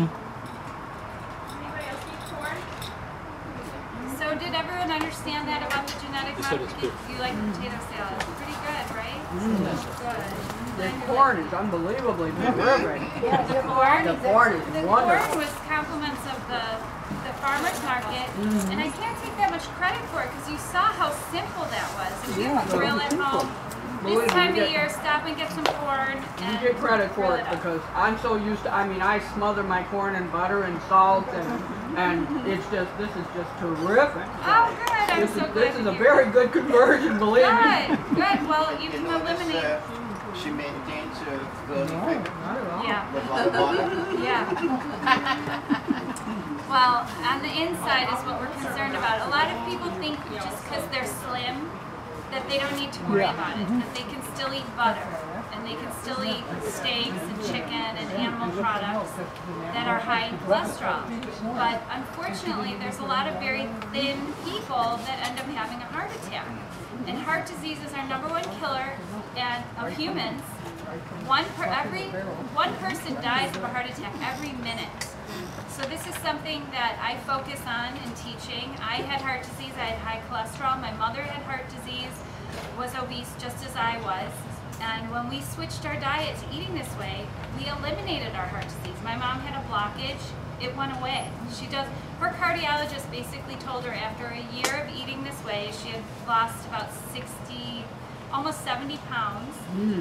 Anybody else eat corn? So did everyone understand that about the genetic inside is good. You like potato salad? Pretty good, right? Good. The corn is unbelievably terrific. The corn, The corn is the wonderful. corn was compliments of the the farmer's market, Mm-hmm. and I can't take that much credit for it because you saw how simple that was. If you grill at home, Believe me, this time you of get- year, stop and get some corn. You And get credit grill for it up. because I'm so used to, I mean, I smother my corn in butter and salt and, and it's just, this is just terrific. Oh, good. I'm This so is, glad this to is a hear very good conversion, believe me. Good, good. Well, you You can notice eliminate. uh, she maintains her girly figure Yeah. with a lot of body. Yeah. Well, on the inside is what we're concerned about. A lot of people think just because they're slim that they don't need to worry about it, that they can still eat butter and they can still eat steaks and chicken and animal products that are high in cholesterol. But unfortunately, there's a lot of very thin people that end up having a heart attack. And heart disease is our number one killer and of humans. One per every one person dies of a heart attack every minute. So this is something that I focus on in teaching. I had heart disease, I had high cholesterol, my mother had heart disease, was obese just as I was. And when we switched our diet to eating this way, we eliminated our heart disease. My mom had a blockage, it went away. She does, her cardiologist basically told her after a year of eating this way, she had lost about sixty, almost seventy pounds.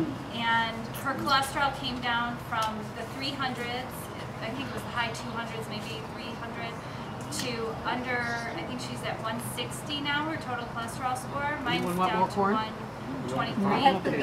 And her cholesterol came down from the three hundreds, I think it was the high two hundreds, maybe three hundred, to under, I think she's at one sixty now, her total cholesterol score. Mine's Anyone want down more to corn? one twenty-three.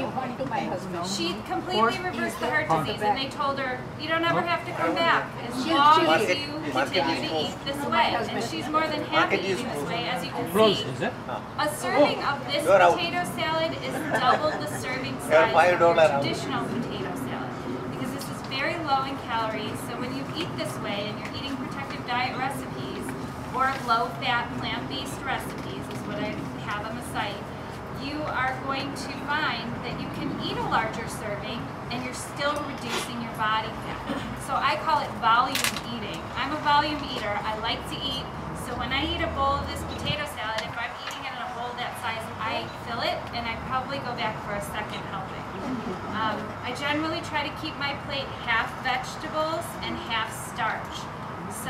She completely reversed the heart disease, and they told her, you don't ever have to come back as long as you continue to eat this way. And she's more than happy eating this way, as you can see. A serving of this potato salad is double the serving size of your traditional potato salad, because this is very low in calories. So when you eat this way and you're eating protective diet recipes or low-fat plant-based recipes, is what I have on the site, you are going to find that you can eat a larger serving and you're still reducing your body fat. So I call it volume eating. I'm a volume eater. I like to eat. So when I eat a bowl of this potato salad, if I'm eating it in a bowl that size, I fill it and I probably go back for a second helping. Um, I generally try to keep my plate half vegetables and half starch. So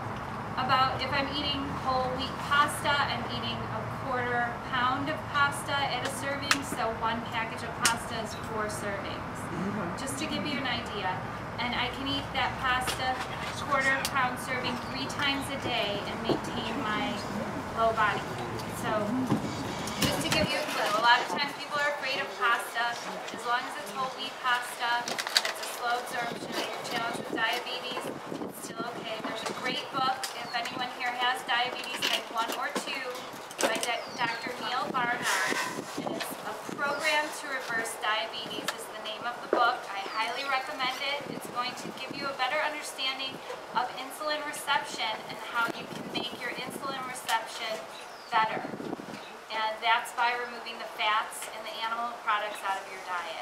about, if I'm eating whole wheat pasta, I'm eating a quarter pound of pasta at a serving, so one package of pasta is four servings. Just to give you an idea. And I can eat that pasta quarter pound serving three times a day and maintain my low body fat. So just to give you a clue, a lot of times people are afraid of pasta. As long as it's whole wheat pasta, that's a slow absorption, and you're challenged with diabetes, it's still okay. There's a great book, if anyone here has diabetes type one or two, by Doctor Neil Barnard. It is A Program to Reverse Diabetes is the name of the book. I highly recommend it. It's going to give you a better understanding of insulin reception and how you can make your insulin reception better. And that's by removing the fats and the animal products out of your diet.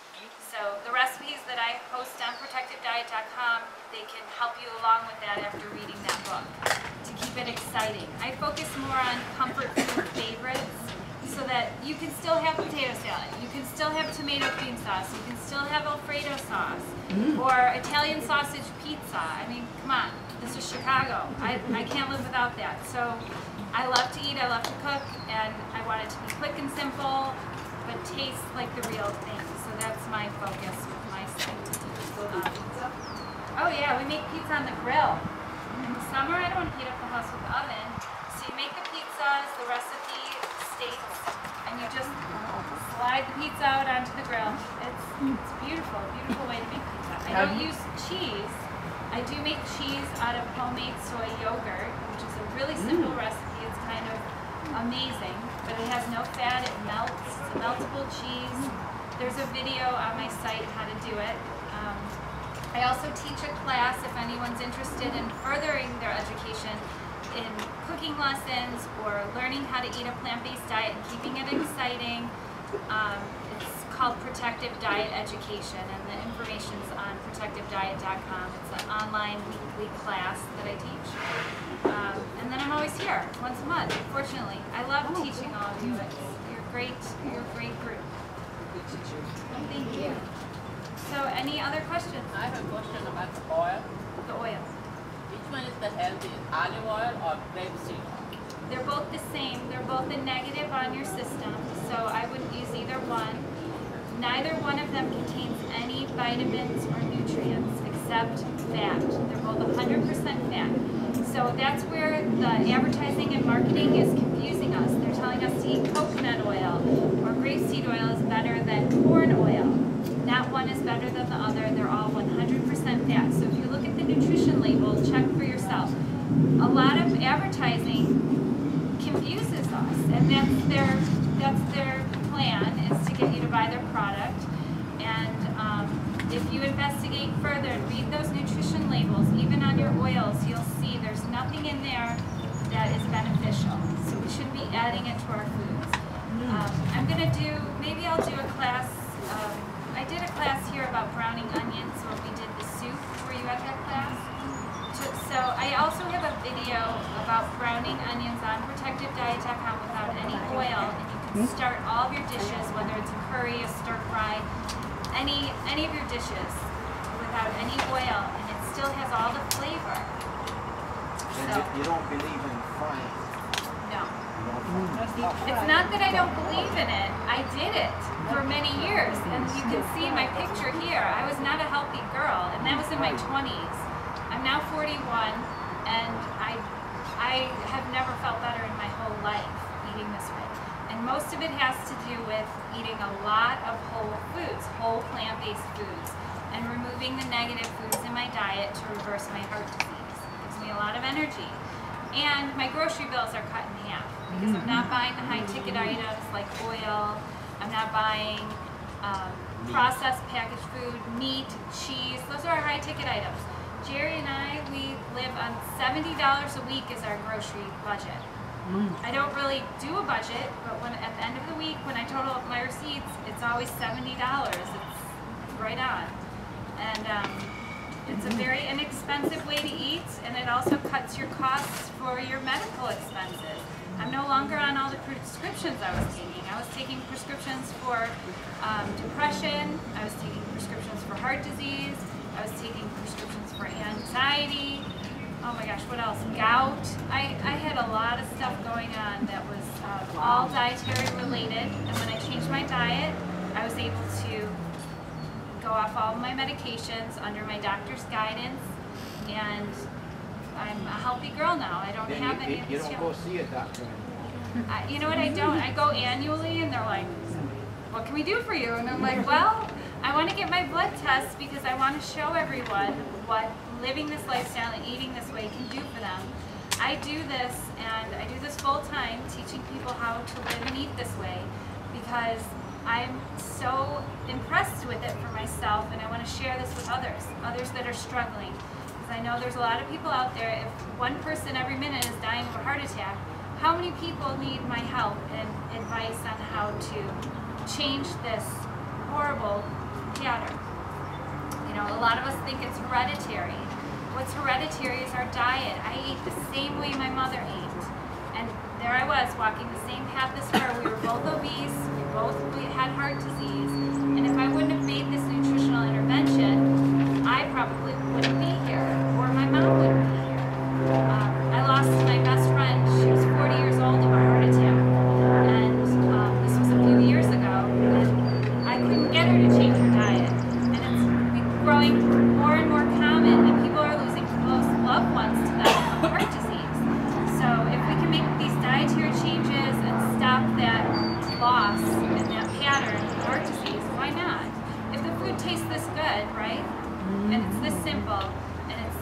So the recipes that I post on protective diet dot com, they can help you along with that after reading that book to keep it exciting. I focus more on comfort food favorites so that you can still have potato salad, you can still have tomato cream sauce, you can still have Alfredo sauce, or Italian sausage pizza. I mean, come on, this is Chicago. I, I can't live without that. So I love to eat, I love to cook, and I want it to be quick and simple, but taste like the real thing. So that's my focus with my site. Um, oh yeah, we make pizza on the grill. In the summer, I don't want to heat up the house with the oven. So you make the pizzas, the recipe states, and you just slide the pizza out onto the grill. It's, it's beautiful, beautiful way to make pizza. I don't use cheese. I do make cheese out of homemade soy yogurt, which is a really simple recipe. It's kind of amazing, but it has no fat, it melts. It's a meltable cheese. There's a video on my site how to do it. Um, I also teach a class if anyone's interested in furthering their education in cooking lessons or learning how to eat a plant-based diet and keeping it exciting. Um, it's called Protective Diet Education, and the information's on protective diet dot com. It's an online weekly class that I teach. Um, and then I'm always here, once a month, fortunately. I love teaching all of you. It's, you're great, you're a great group. Thank you. So any other questions? I have a question about the oil. The oil. Which one is the healthiest, olive oil or grapeseed oil? They're both the same. They're both a negative on your system, so I wouldn't use either one. Neither one of them contains any vitamins or nutrients except fat. They're both one hundred percent fat. So that's where the advertising and marketing is confusing us. They're telling us to eat coconut oil or grapeseed oil is better than corn oil. Not one is better than the other. They're all one hundred percent fat. So if you look at the nutrition label, check for yourself. A lot of advertising confuses us, and that's their that's their plan, is to get you to buy their product. And um, if you investigate further and read those nutrition labels, even on your oils, you'll see there's nothing in there that is beneficial. So we shouldn't be adding it to our foods. Um, I'm gonna do maybe I'll do a class. Um, I did a class here about browning onions when we did the soup. Were you at that class? So I also have a video about browning onions on protective diet dot com without any oil, and you can start all of your dishes, whether it's a curry, a stir fry, any any of your dishes without any oil, and it still has all the flavor. Then So, you, you don't believe in frying. no. It's not that I don't believe in it. I did it for many years, and you can see my picture here. I was not a healthy girl, and that was in my twenties. I'm now forty-one, and I, I have never felt better in my whole life eating this way. And most of it has to do with eating a lot of whole foods, whole plant-based foods, and removing the negative foods in my diet to reverse my heart disease. It gives me a lot of energy. And my grocery bills are cut in half, because I'm not buying the high-ticket items like oil, I'm not buying um, processed packaged food, meat, cheese. Those are our high-ticket items. Jerry and I, we live on seventy dollars a week is our grocery budget. Mm. I don't really do a budget, but when at the end of the week, when I total up my receipts, it's always seventy dollars. It's right on. And um, it's a very inexpensive way to eat, and it also cuts your costs for your medical expenses. I'm no longer on all the prescriptions I was taking. I was taking prescriptions for um, depression. I was taking prescriptions for heart disease. I was taking prescriptions for anxiety. Oh my gosh, what else? Gout. I, I had a lot of stuff going on that was uh, all dietary related. And when I changed my diet, I was able to go off all of my medications under my doctor's guidance. And I'm a healthy girl now. I don't Then have you, any you, of you these don't challenges. go see a doctor anymore. I, you know what, I don't. I go annually, and they're like, what can we do for you? And I'm like, well, I want to get my blood test because I want to show everyone what living this lifestyle and eating this way can do for them. I do this, and I do this full time, teaching people how to live and eat this way, because I'm so impressed with it for myself, and I want to share this with others, others that are struggling. Because I know there's a lot of people out there. If one person every minute is dying of a heart attack, how many people need my help and advice on how to change this horrible pattern? You know, a lot of us think it's hereditary. What's hereditary is our diet. I ate the same way my mother ate. And there I was, walking the same path as her. We were both obese, we both we had heart disease, and if I wouldn't have made this nutritional intervention, I probably wouldn't be here, or my mom wouldn't be here. Um, I lost my best friend. She was forty years old of a heart attack, and um, this was a few years ago, and I couldn't get her to change her diet. And it's growing more and more common, and people are losing close loved ones to that heart disease. So if we can make these dietary changes and stop that loss and that pattern of heart disease, why not? If the food tastes this good, right? And it's this simple, and it's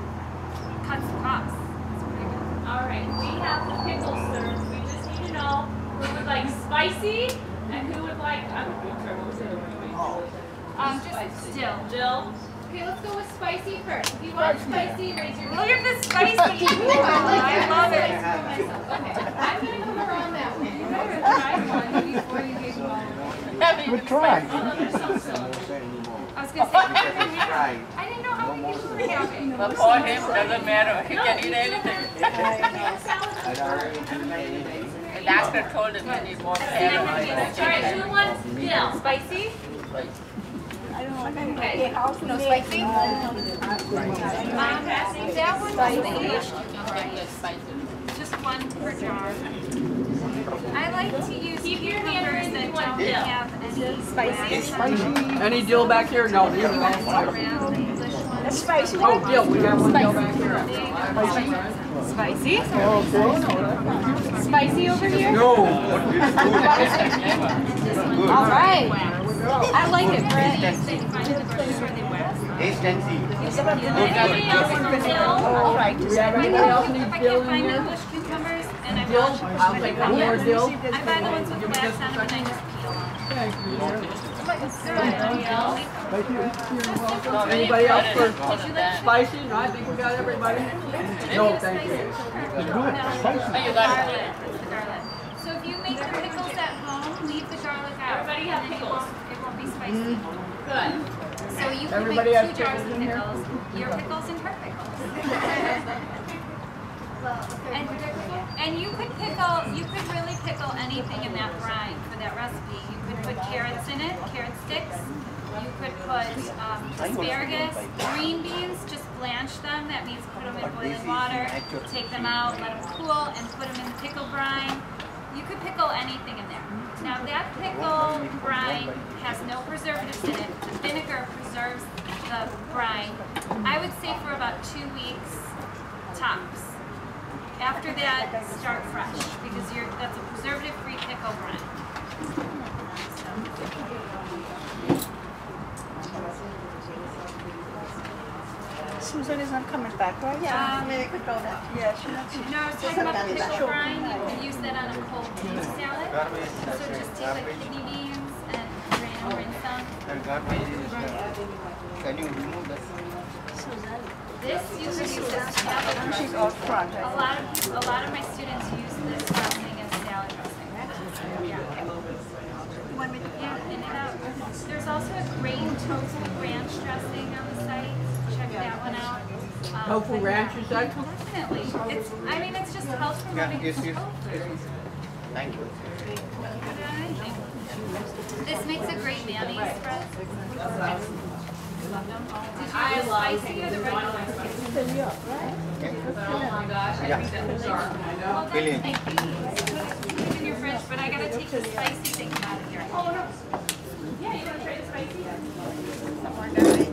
cuts the cost. It's pretty good. All right, we have the pickles served. We just need to know who would like spicy and who would like, I'm sorry, what was the other one? Um, just still. Jill? Okay, let's go with spicy first. If you want spicy, raise your Look at this spicy. Ooh, I like I it. love it. Okay, I'm gonna come around that way. You better try one before you get going. Have Good try. I was gonna say, I didn't know how many people were having. But for him, doesn't matter. He can eat anything. The doctor told him he need more carrots. All right, who wants dill? Spicy? Okay. No spicy? Um, that one was the English cucumber. Just one per jar. I like to use Keep your cucumbers hand that in don't one dill. have any spicy. Any dill back here? No, these are all Round English ones. Spicy. Oh, dill, we got one dill back here. Spicy? Spicy over here? No. All right. I like it, Brett. Taste and see. Anybody else want dill? All right. Do we have anybody else need If I dill can't in find here? English cucumbers and I Dill? want I'll take one more dill. I buy the ones with wax on them and I just peel them. Thank you. Anybody else? No, anybody else for spicy? No, I think we got everybody. No, thank you. Oh, you got Garlic. it. It's the garlic. So if you make the pickles at home, leave the garlic out. Everybody have and it pickles. won't- It won't be spicy. Good. So you can Everybody make has two jars pickles of in here? pickles, your pickles and her pickles. And, and you could pickle, you could really pickle anything in that brine for that recipe. You could put carrots in it, carrot sticks. You could put um, asparagus, green beans, just blanch them. That means put them in boiling water, take them out, let them cool, and put them in the pickle brine. You could pickle anything in there. Now that pickle brine has no preservatives in it. The vinegar preserves the brine. I would say for about two weeks tops. After that, start fresh because you're that's a preservative-free pickle brine. Susan is not coming back, right? Yeah. Um, maybe could go back. Yeah, she's not. No, I was talking about the pickle brine. You can use that on a cold beef salad. So just take like kidney beans and drain and rinse them. Can you remove that? This you could use as salad dressing. She's out front. A lot of people, a lot of my students use this dressing as salad dressing. Yeah. Yeah, thin it out. There's also a grain tofu ranch dressing on the site. Check that one out. Um, Tofu but ranch, yeah, you said? Definitely. It's. I mean, it's just health promoting yes, yes, tofu. yes. Thank you. This makes a great mayonnaise spread. Did you I use love spicy or the one regular? of my spicy. Oh my gosh, I think that was dark. Well, that's Brilliant. thank you. Keep in your fridge, but I gotta take the spicy thing out of here. Oh no. Yeah, you want to try the spicy? Some more garlic.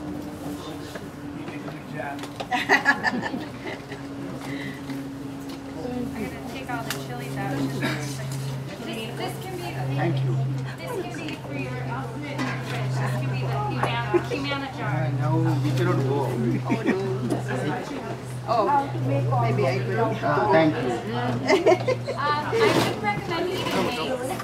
I gotta take all the chilies out. It's just really spicy. This, this can be. Thank you. This can be for your fridge. This can be the Humana, Humana jar. No, we cannot go. Oh, maybe I will. Uh, thank you. Um, I would recommend eating eggs.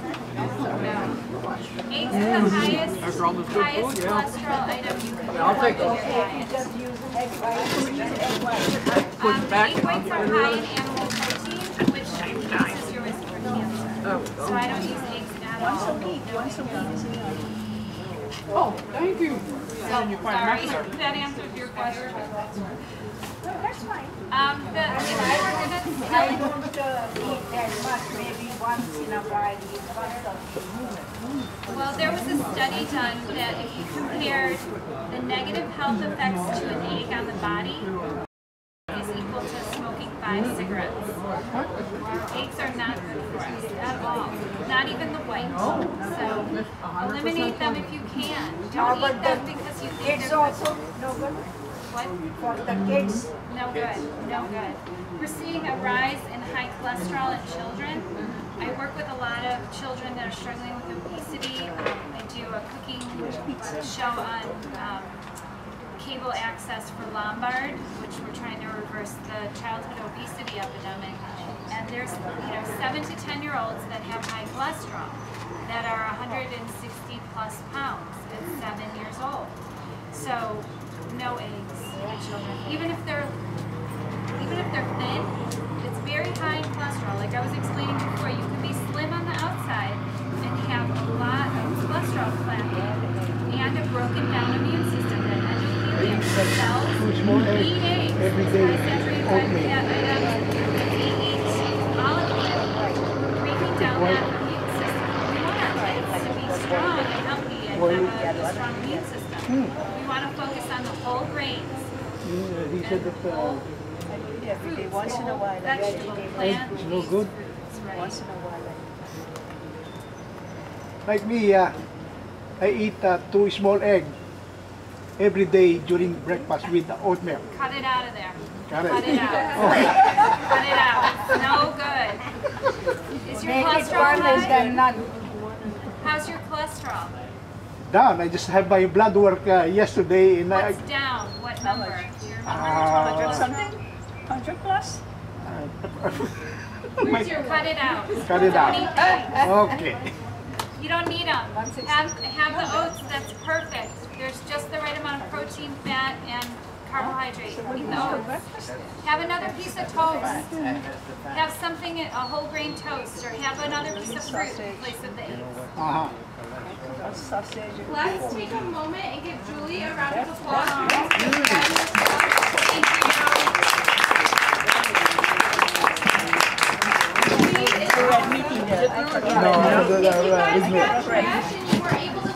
Eggs are the highest, After all this good highest food, yeah. cholesterol item you can I'll have take in your those. diet. Just use egg white. Egg white. Push Um, back. egg whites are high in animal protein, which increases your risk for cancer. So I don't use eggs at all. Once a week. Once a week. Oh, thank you. So, sorry, that answered your question. That's fine. Um, the, if you were gonna I tell it, don't uh, eat that much. Maybe once in a while eat once a week. well, there was a study done that if you compared the negative health effects to an egg on the body is equal to smoking five cigarettes. Eggs are not good for us at all, not even the white. So eliminate them if you can. Don't eat them because you think Kids they're also no good what? for the kids. No good, no good. We're seeing a rise in high cholesterol in children. I work with a lot of children that are struggling with obesity. Um, I do a cooking show on um, cable access for Lombard, which we're trying to reverse the childhood obesity epidemic. And there's, you know, seven to ten year olds that have high cholesterol that are one hundred sixty plus pounds at seven years old. So no eggs for children, even if they're even if they're thin. It's very high in cholesterol. Like I was explaining before, you can be slim on the outside and have a lot of cholesterol cells Two small eggs eat eggs. every That's day why I said three to five oatmeal. fat items. Eat olive oil, breaking down that immune system. We want our kids to be strong and healthy and have a strong immune system. We want to focus on the whole grains. Yeah, he said that uh, Every day, once in a while, I Vegetable, eat plant, it's no based good. fruits, right? once in a while. like me, uh, I eat uh, two small eggs every day during breakfast with the oatmeal. Cut it out of there. Got it? Cut it out. Cut it out. It's no good. Is your Make it cholesterol one less high? than none. How's your cholesterol? Down. I just have my blood work uh, yesterday, and I, What's down? What number? Do you remember? Uh, Hundred something? Hundred plus? Where's your cut it out? cut it Don't eat out. them. Okay. You don't need them. Have, have the oats, that's perfect. There's just the right amount of protein, fat, and carbohydrate. Eat the oats. Have another piece of toast. Have something, a whole grain toast, or have another piece of fruit in place of the eggs. Uh-huh. A sausage. Let's take a moment and give Julie a round of applause. Thank you. We were meeting there. I forgot. No, no, no, no, If you no, guys no. got trash and you were able